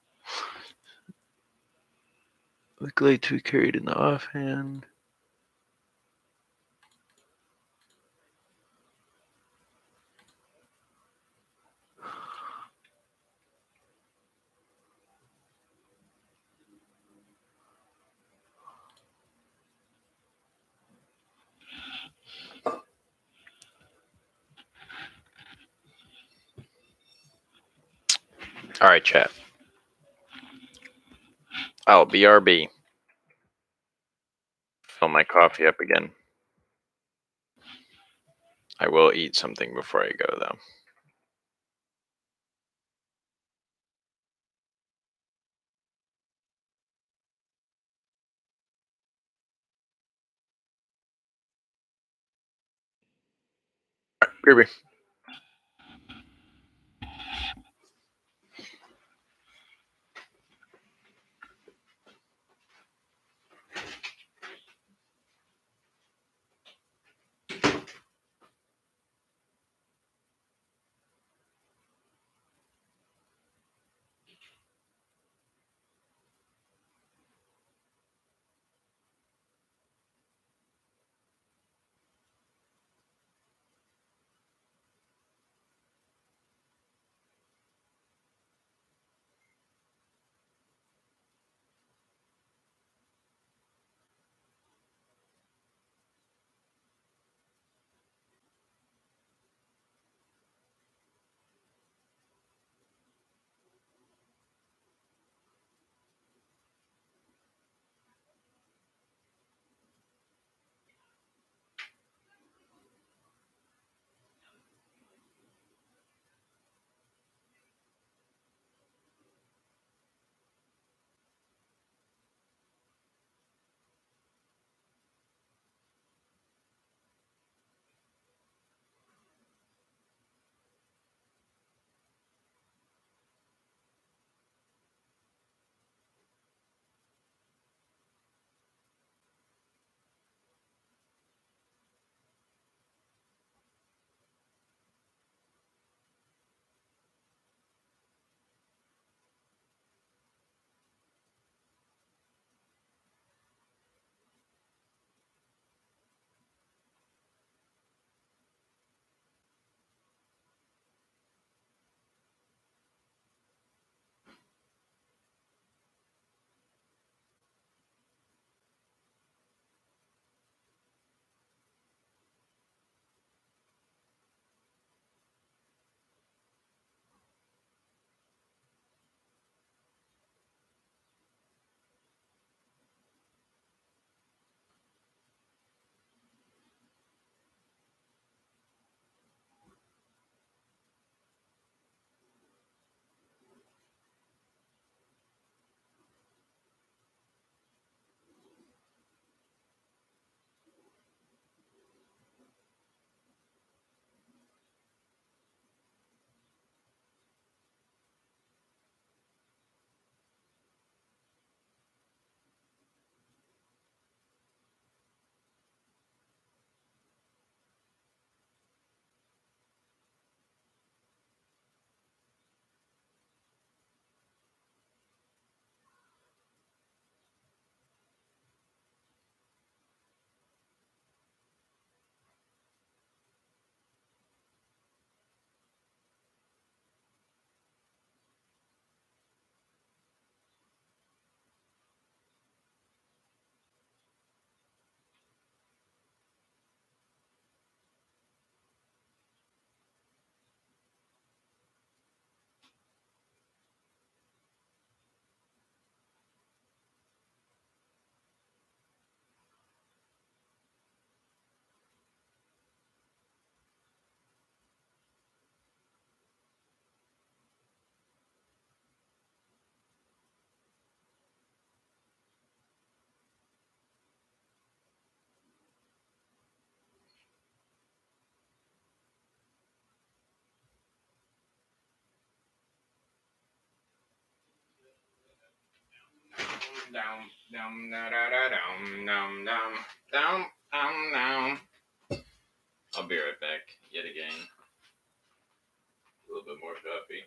Likely to be carried in the offhand. All right, chat. Oh, BRB. Fill my coffee up again. I will eat something before I go, though. BRB. Down, down, da, da, da, down, down, down, down, down, down. I'll be right back yet again. A little bit more coffee.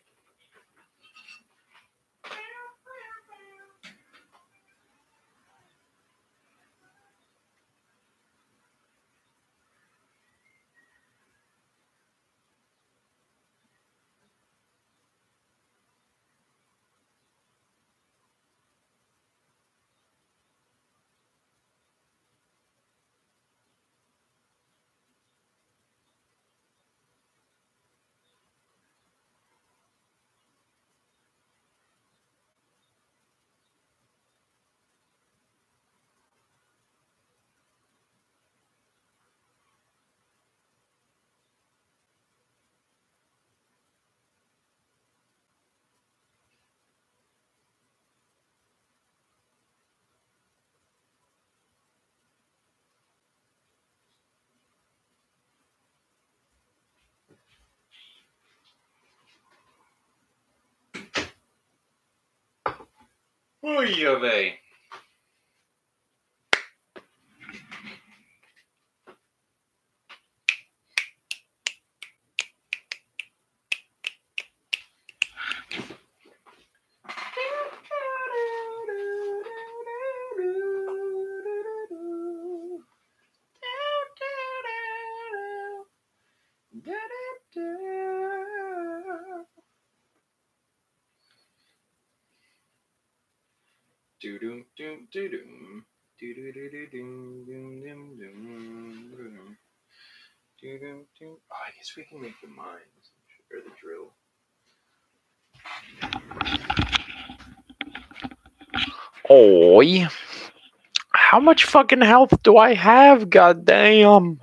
Oy vey. Oh, I guess we can make the mines or the drill. Oi. How much fucking health do I have? Goddamn.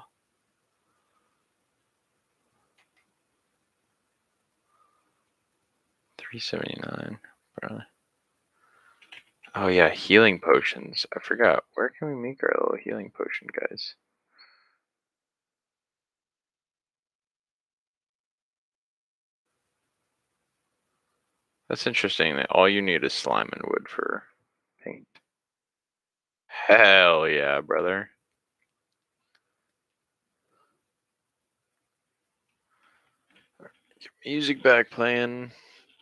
$379. Probably. Oh yeah, healing potions. I forgot. Where can we make our little healing potion, guys? That's interesting that all you need is slime and wood for paint. Hell yeah, brother. Get music back playing.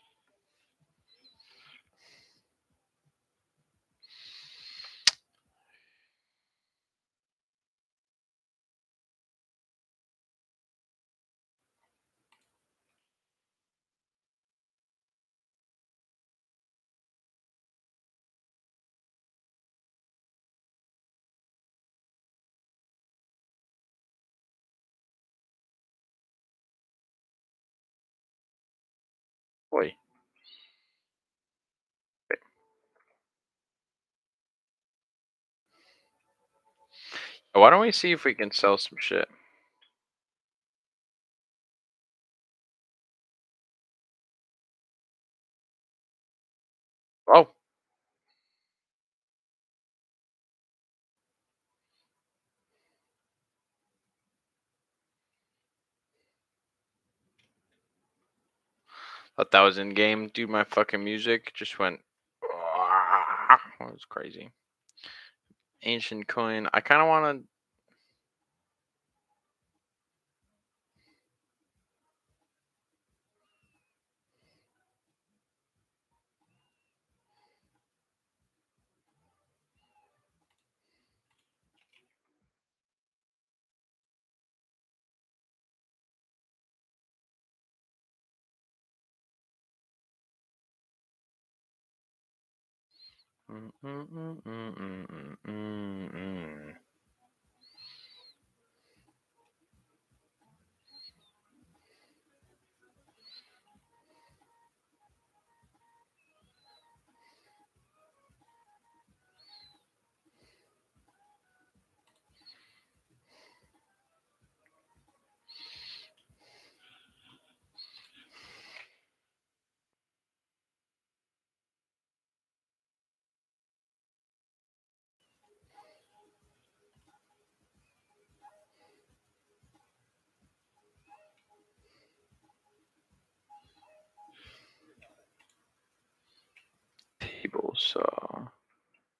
Boy. Why don't we see if we can sell some shit? Oh. Thought that was in game. Dude, my fucking music just went. That was crazy. Ancient coin. I kind of want to. Table saw.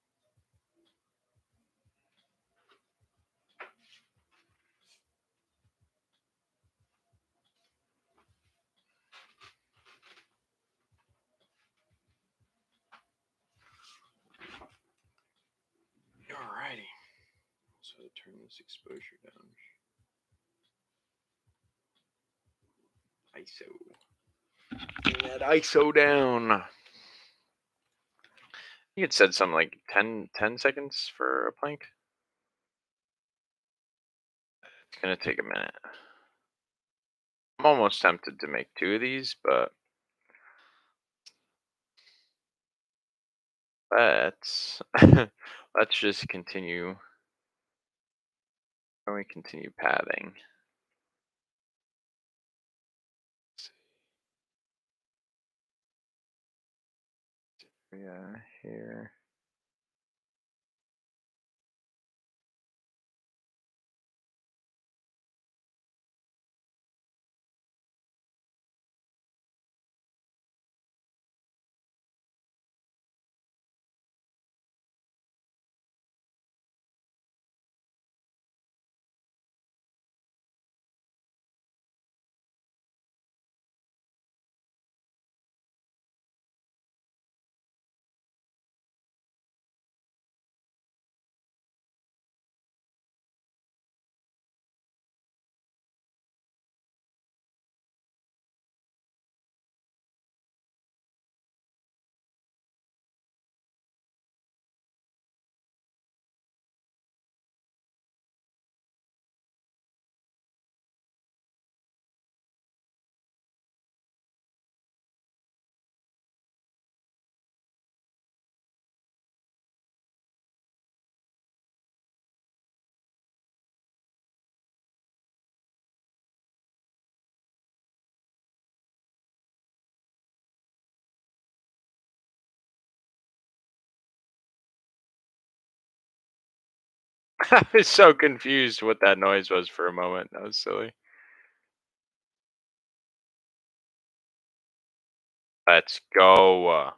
turn this exposure down. ISO. Bring that ISO down. I think it said something like 10 seconds for a plank. It's gonna take a minute. I'm almost tempted to make 2 of these, but let's let's just continue. Why don't we continue pathing? Yeah, here. I was so confused what that noise was for a moment. That was silly. Let's go.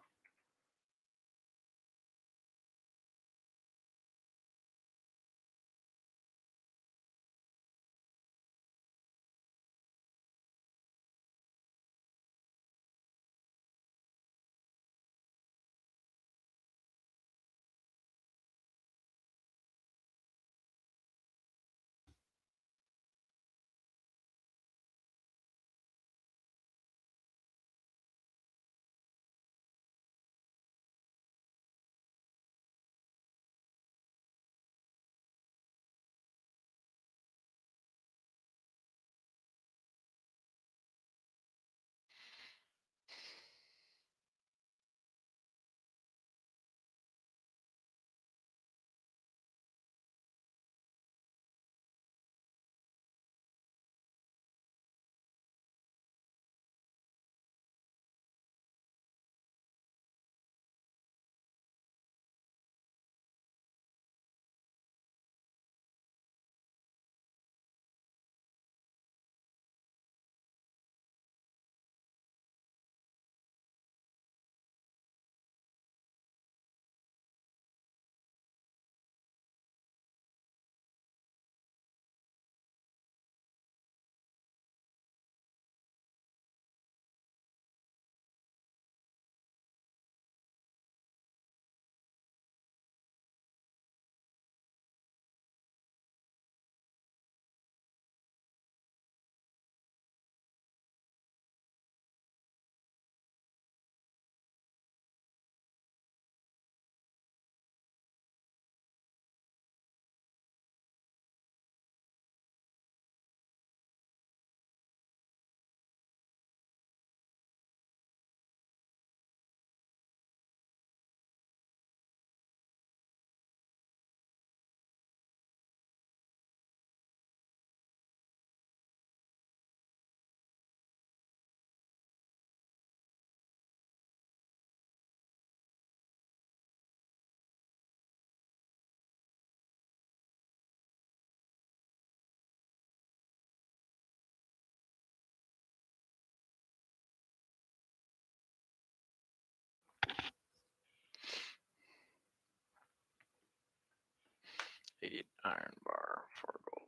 Eight iron bar, 4 gold.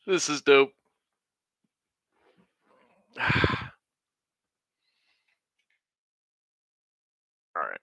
This is dope. All right.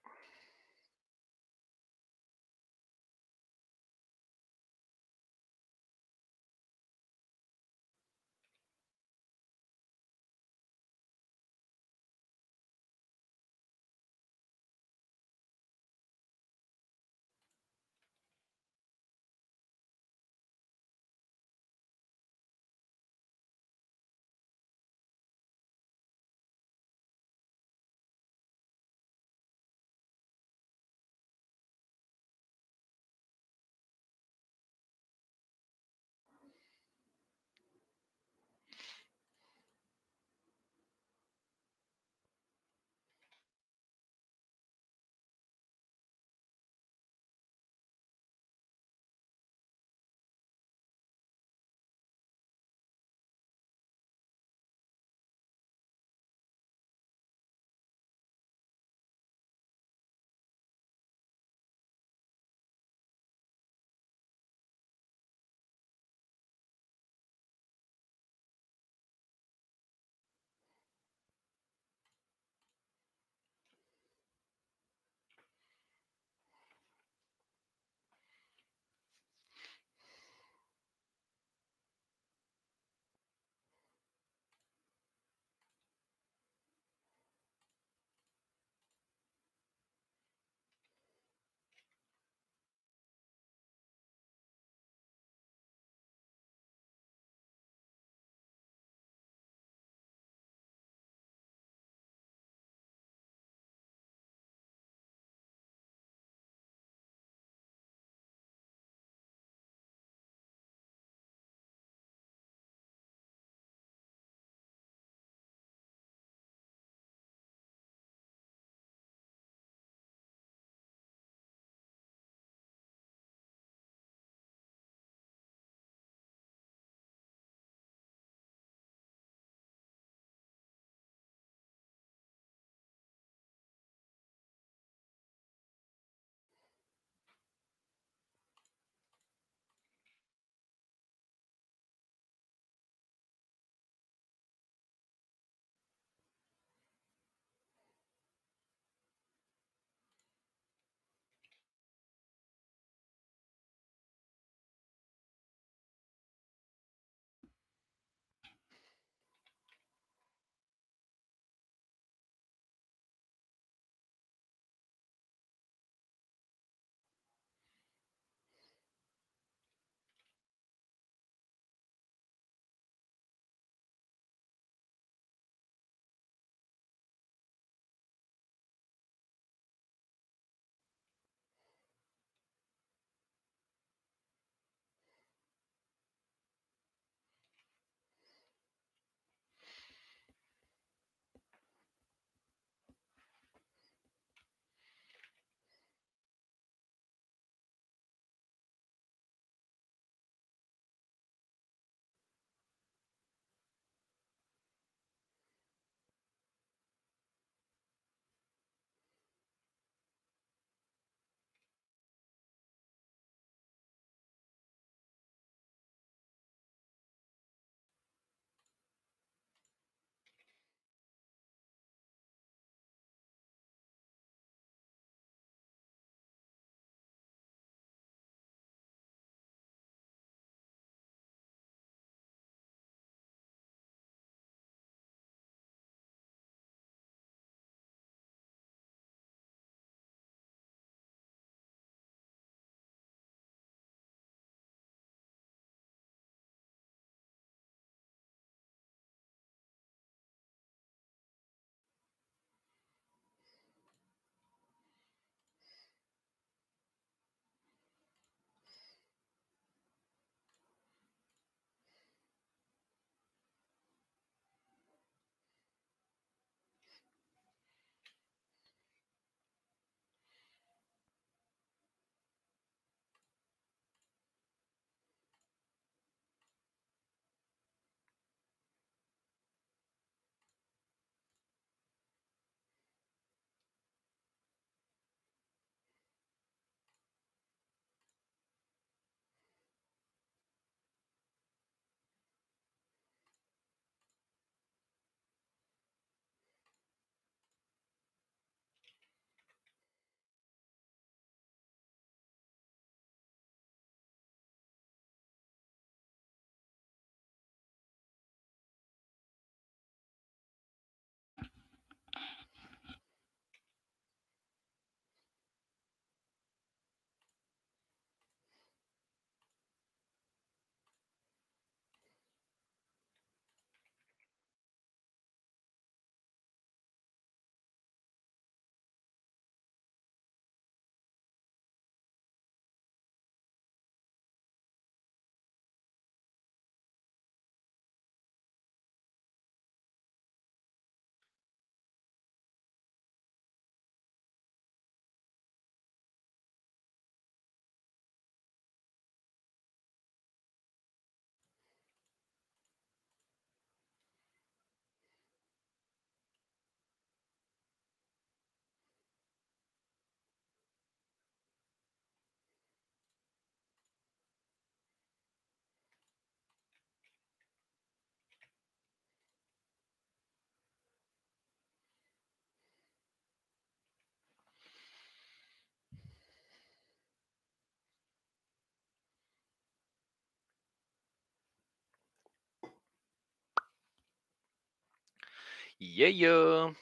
Yeah, yeah.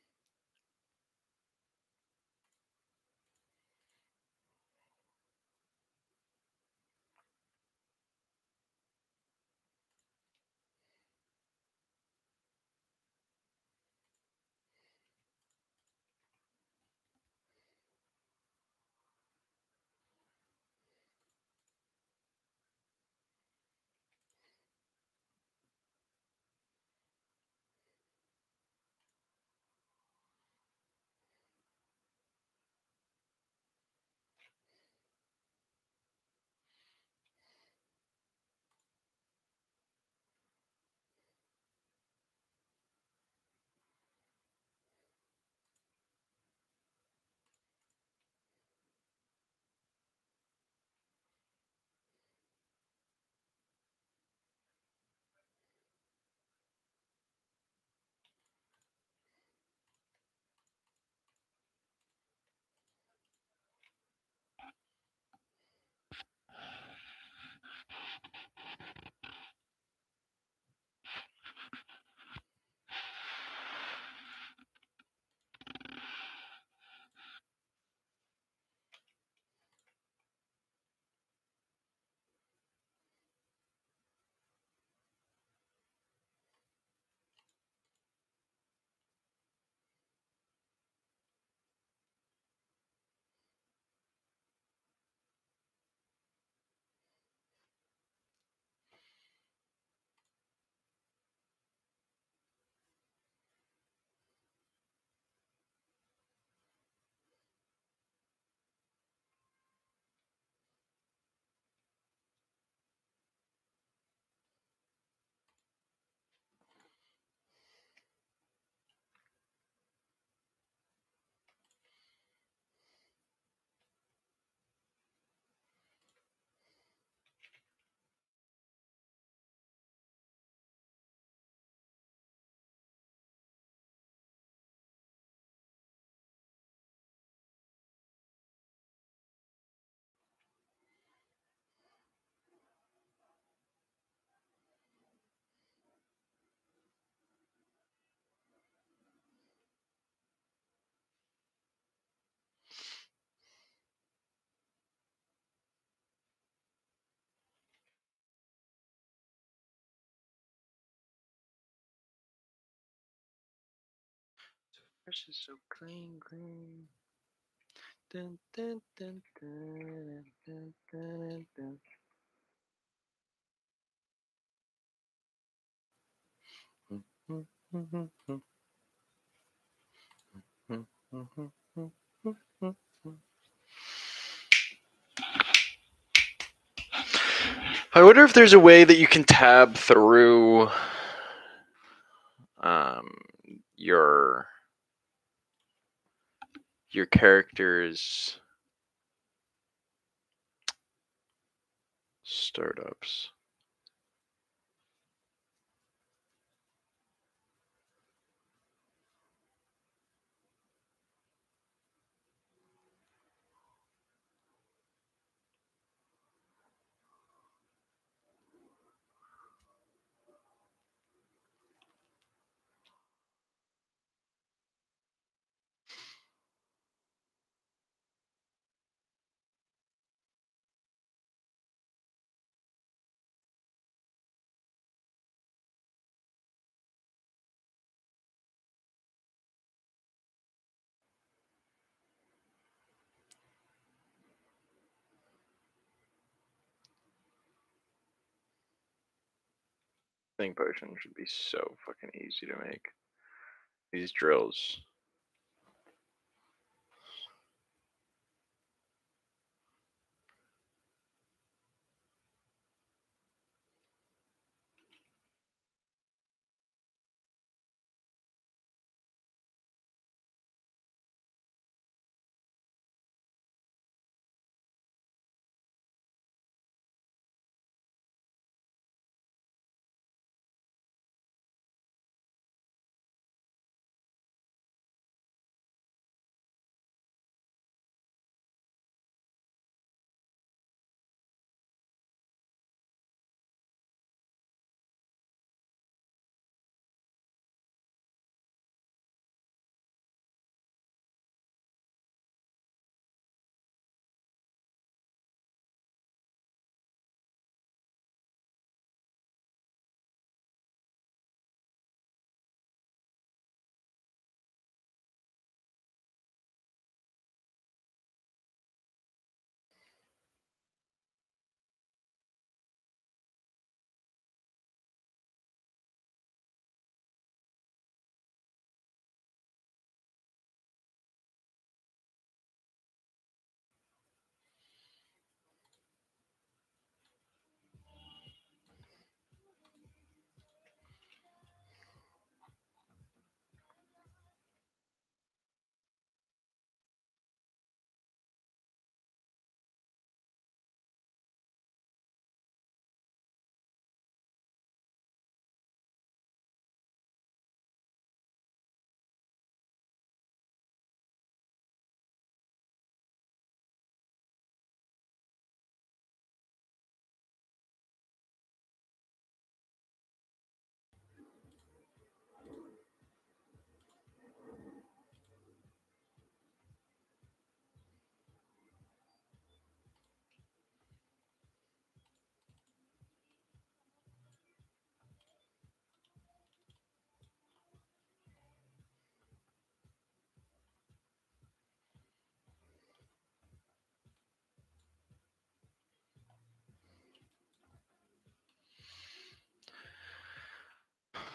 Fresh is so clean, clean. Dun, dun, dun, dun, dun, dun, dun, dun. I wonder if there's a way that you can tab through um, your your character's startups. Thing potion should be so fucking easy to make. These drills.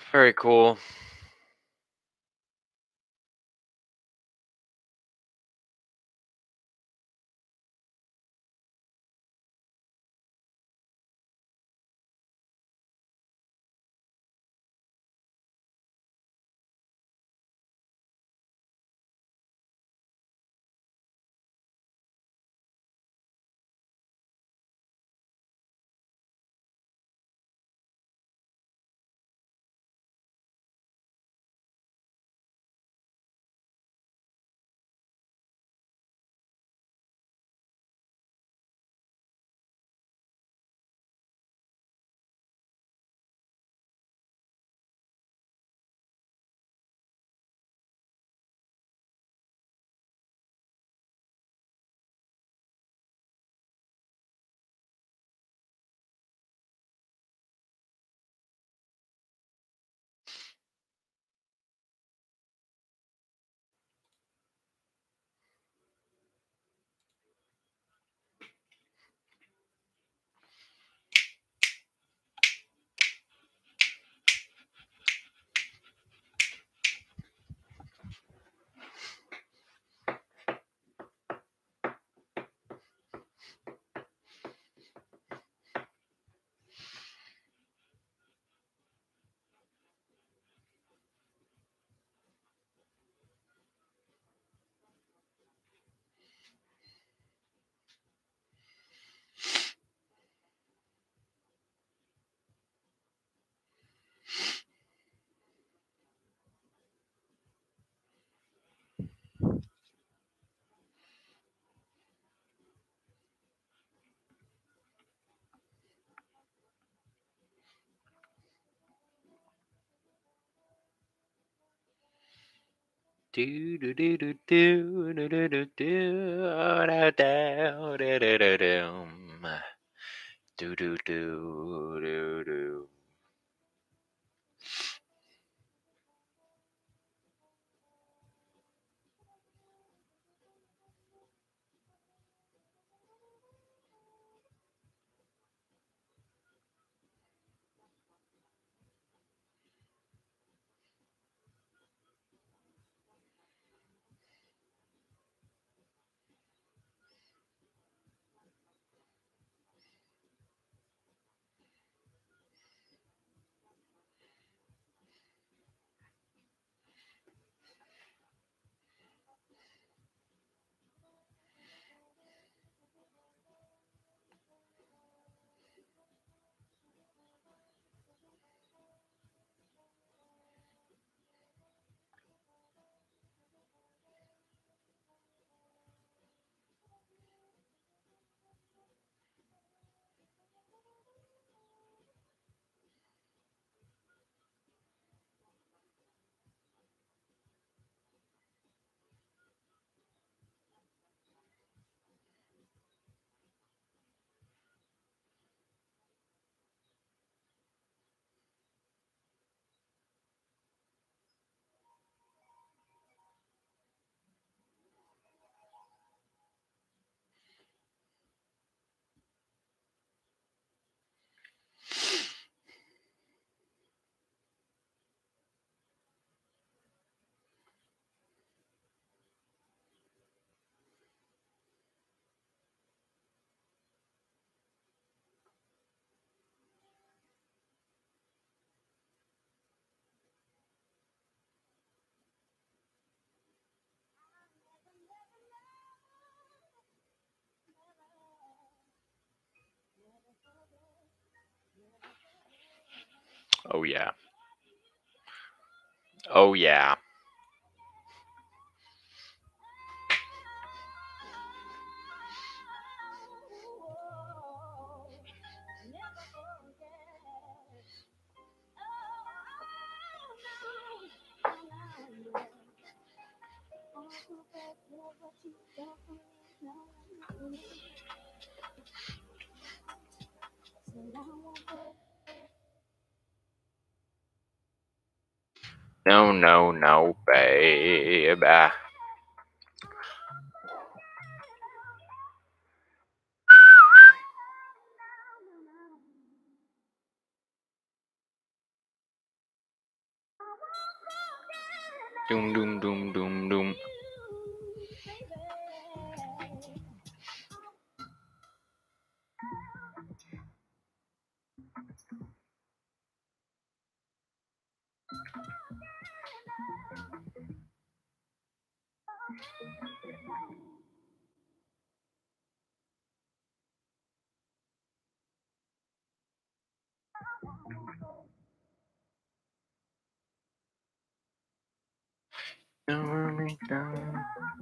Very cool. Do do do do do do do do do da da da da da dum. Do do do do do. Oh yeah. Oh yeah. No, no, no, babe. Doom, doom, doom, doom, doom. Cover me down.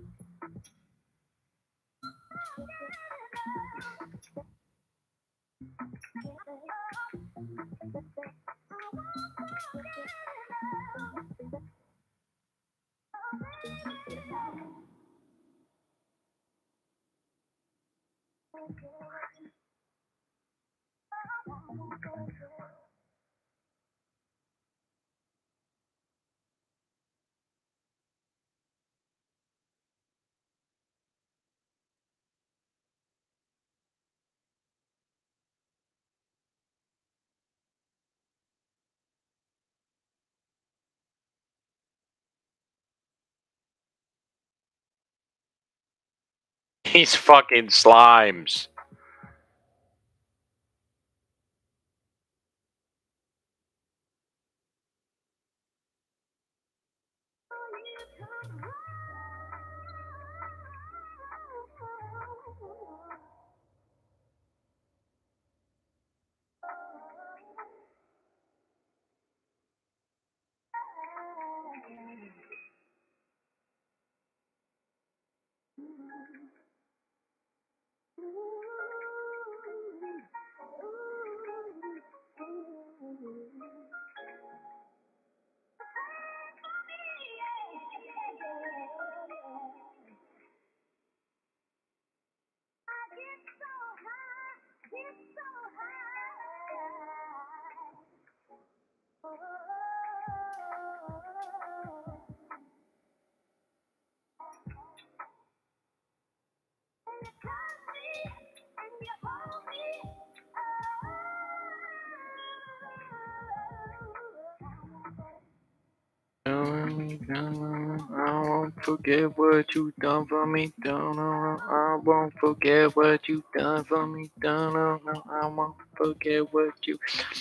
These fucking slimes. I won't forget what you done for me. I won't forget what you done for me. I won't forget what you.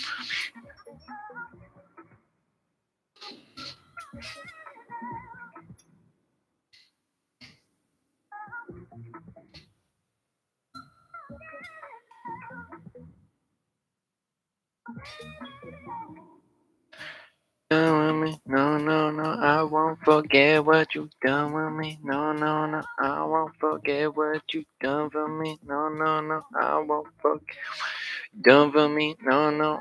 Done with me. No, no, no, I won't forget what you done with me. No, no, no, I won't forget what you done for me. No, no, no, I won't forget. Done for me. No, no.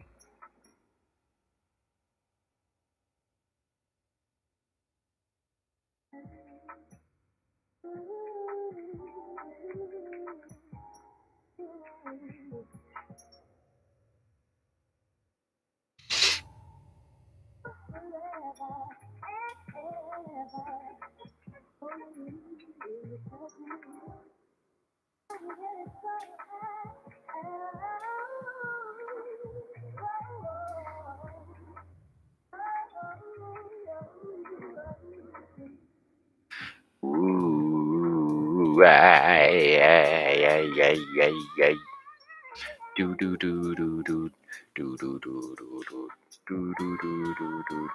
Ooh, ay, ay, ay, ay, ay, ay. Do do do do do do do do do do do do do do do.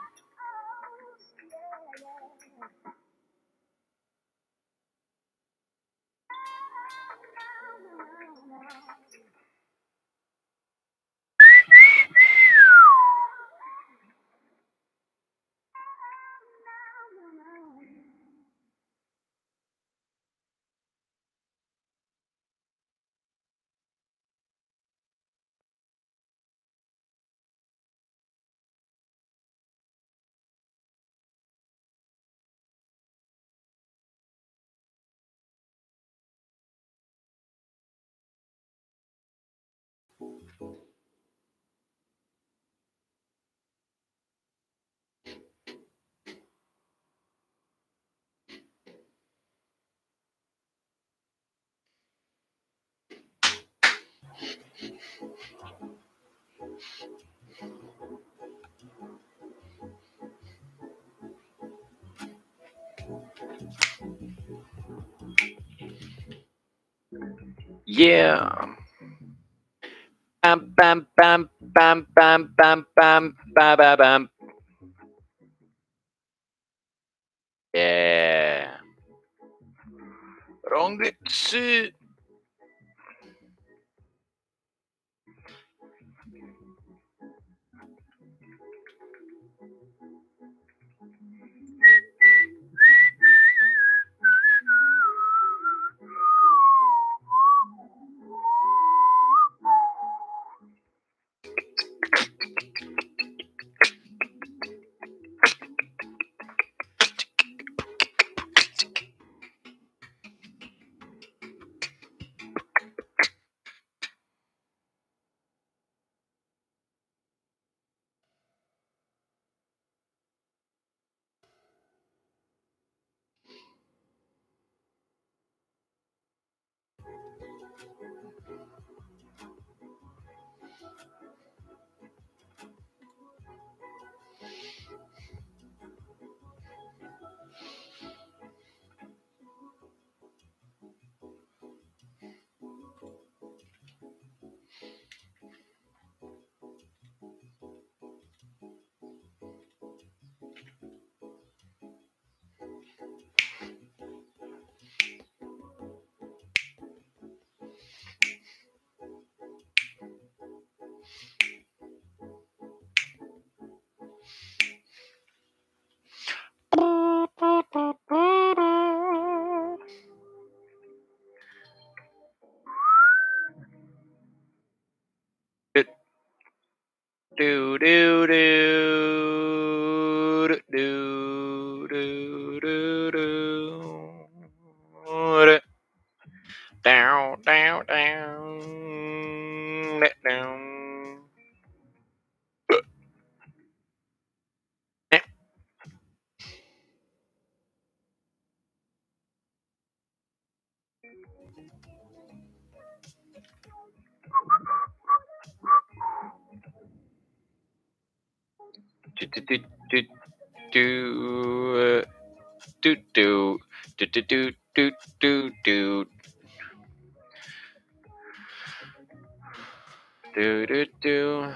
Yeah. Bam, bam, bam, bam, bam, bam, bam, bam, bam, bam. Yeah. Rongetsu. Do do do do do do do do. Down down down down. Do do do do do do do do do do do do do do do.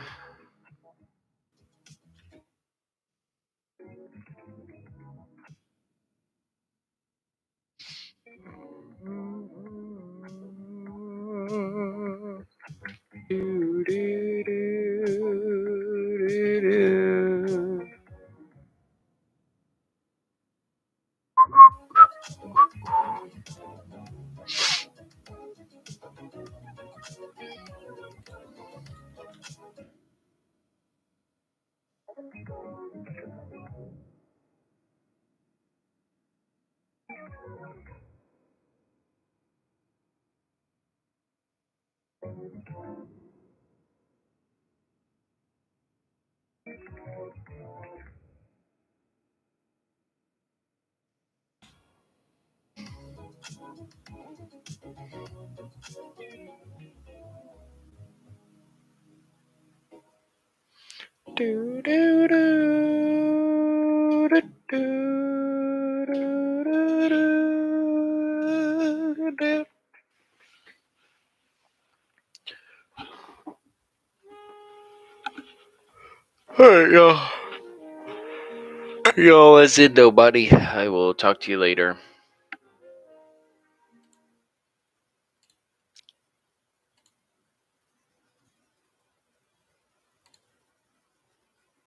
Do do do do. Do do do do do do do. Alright, y'all. Y'all, as in nobody. I will talk to you later.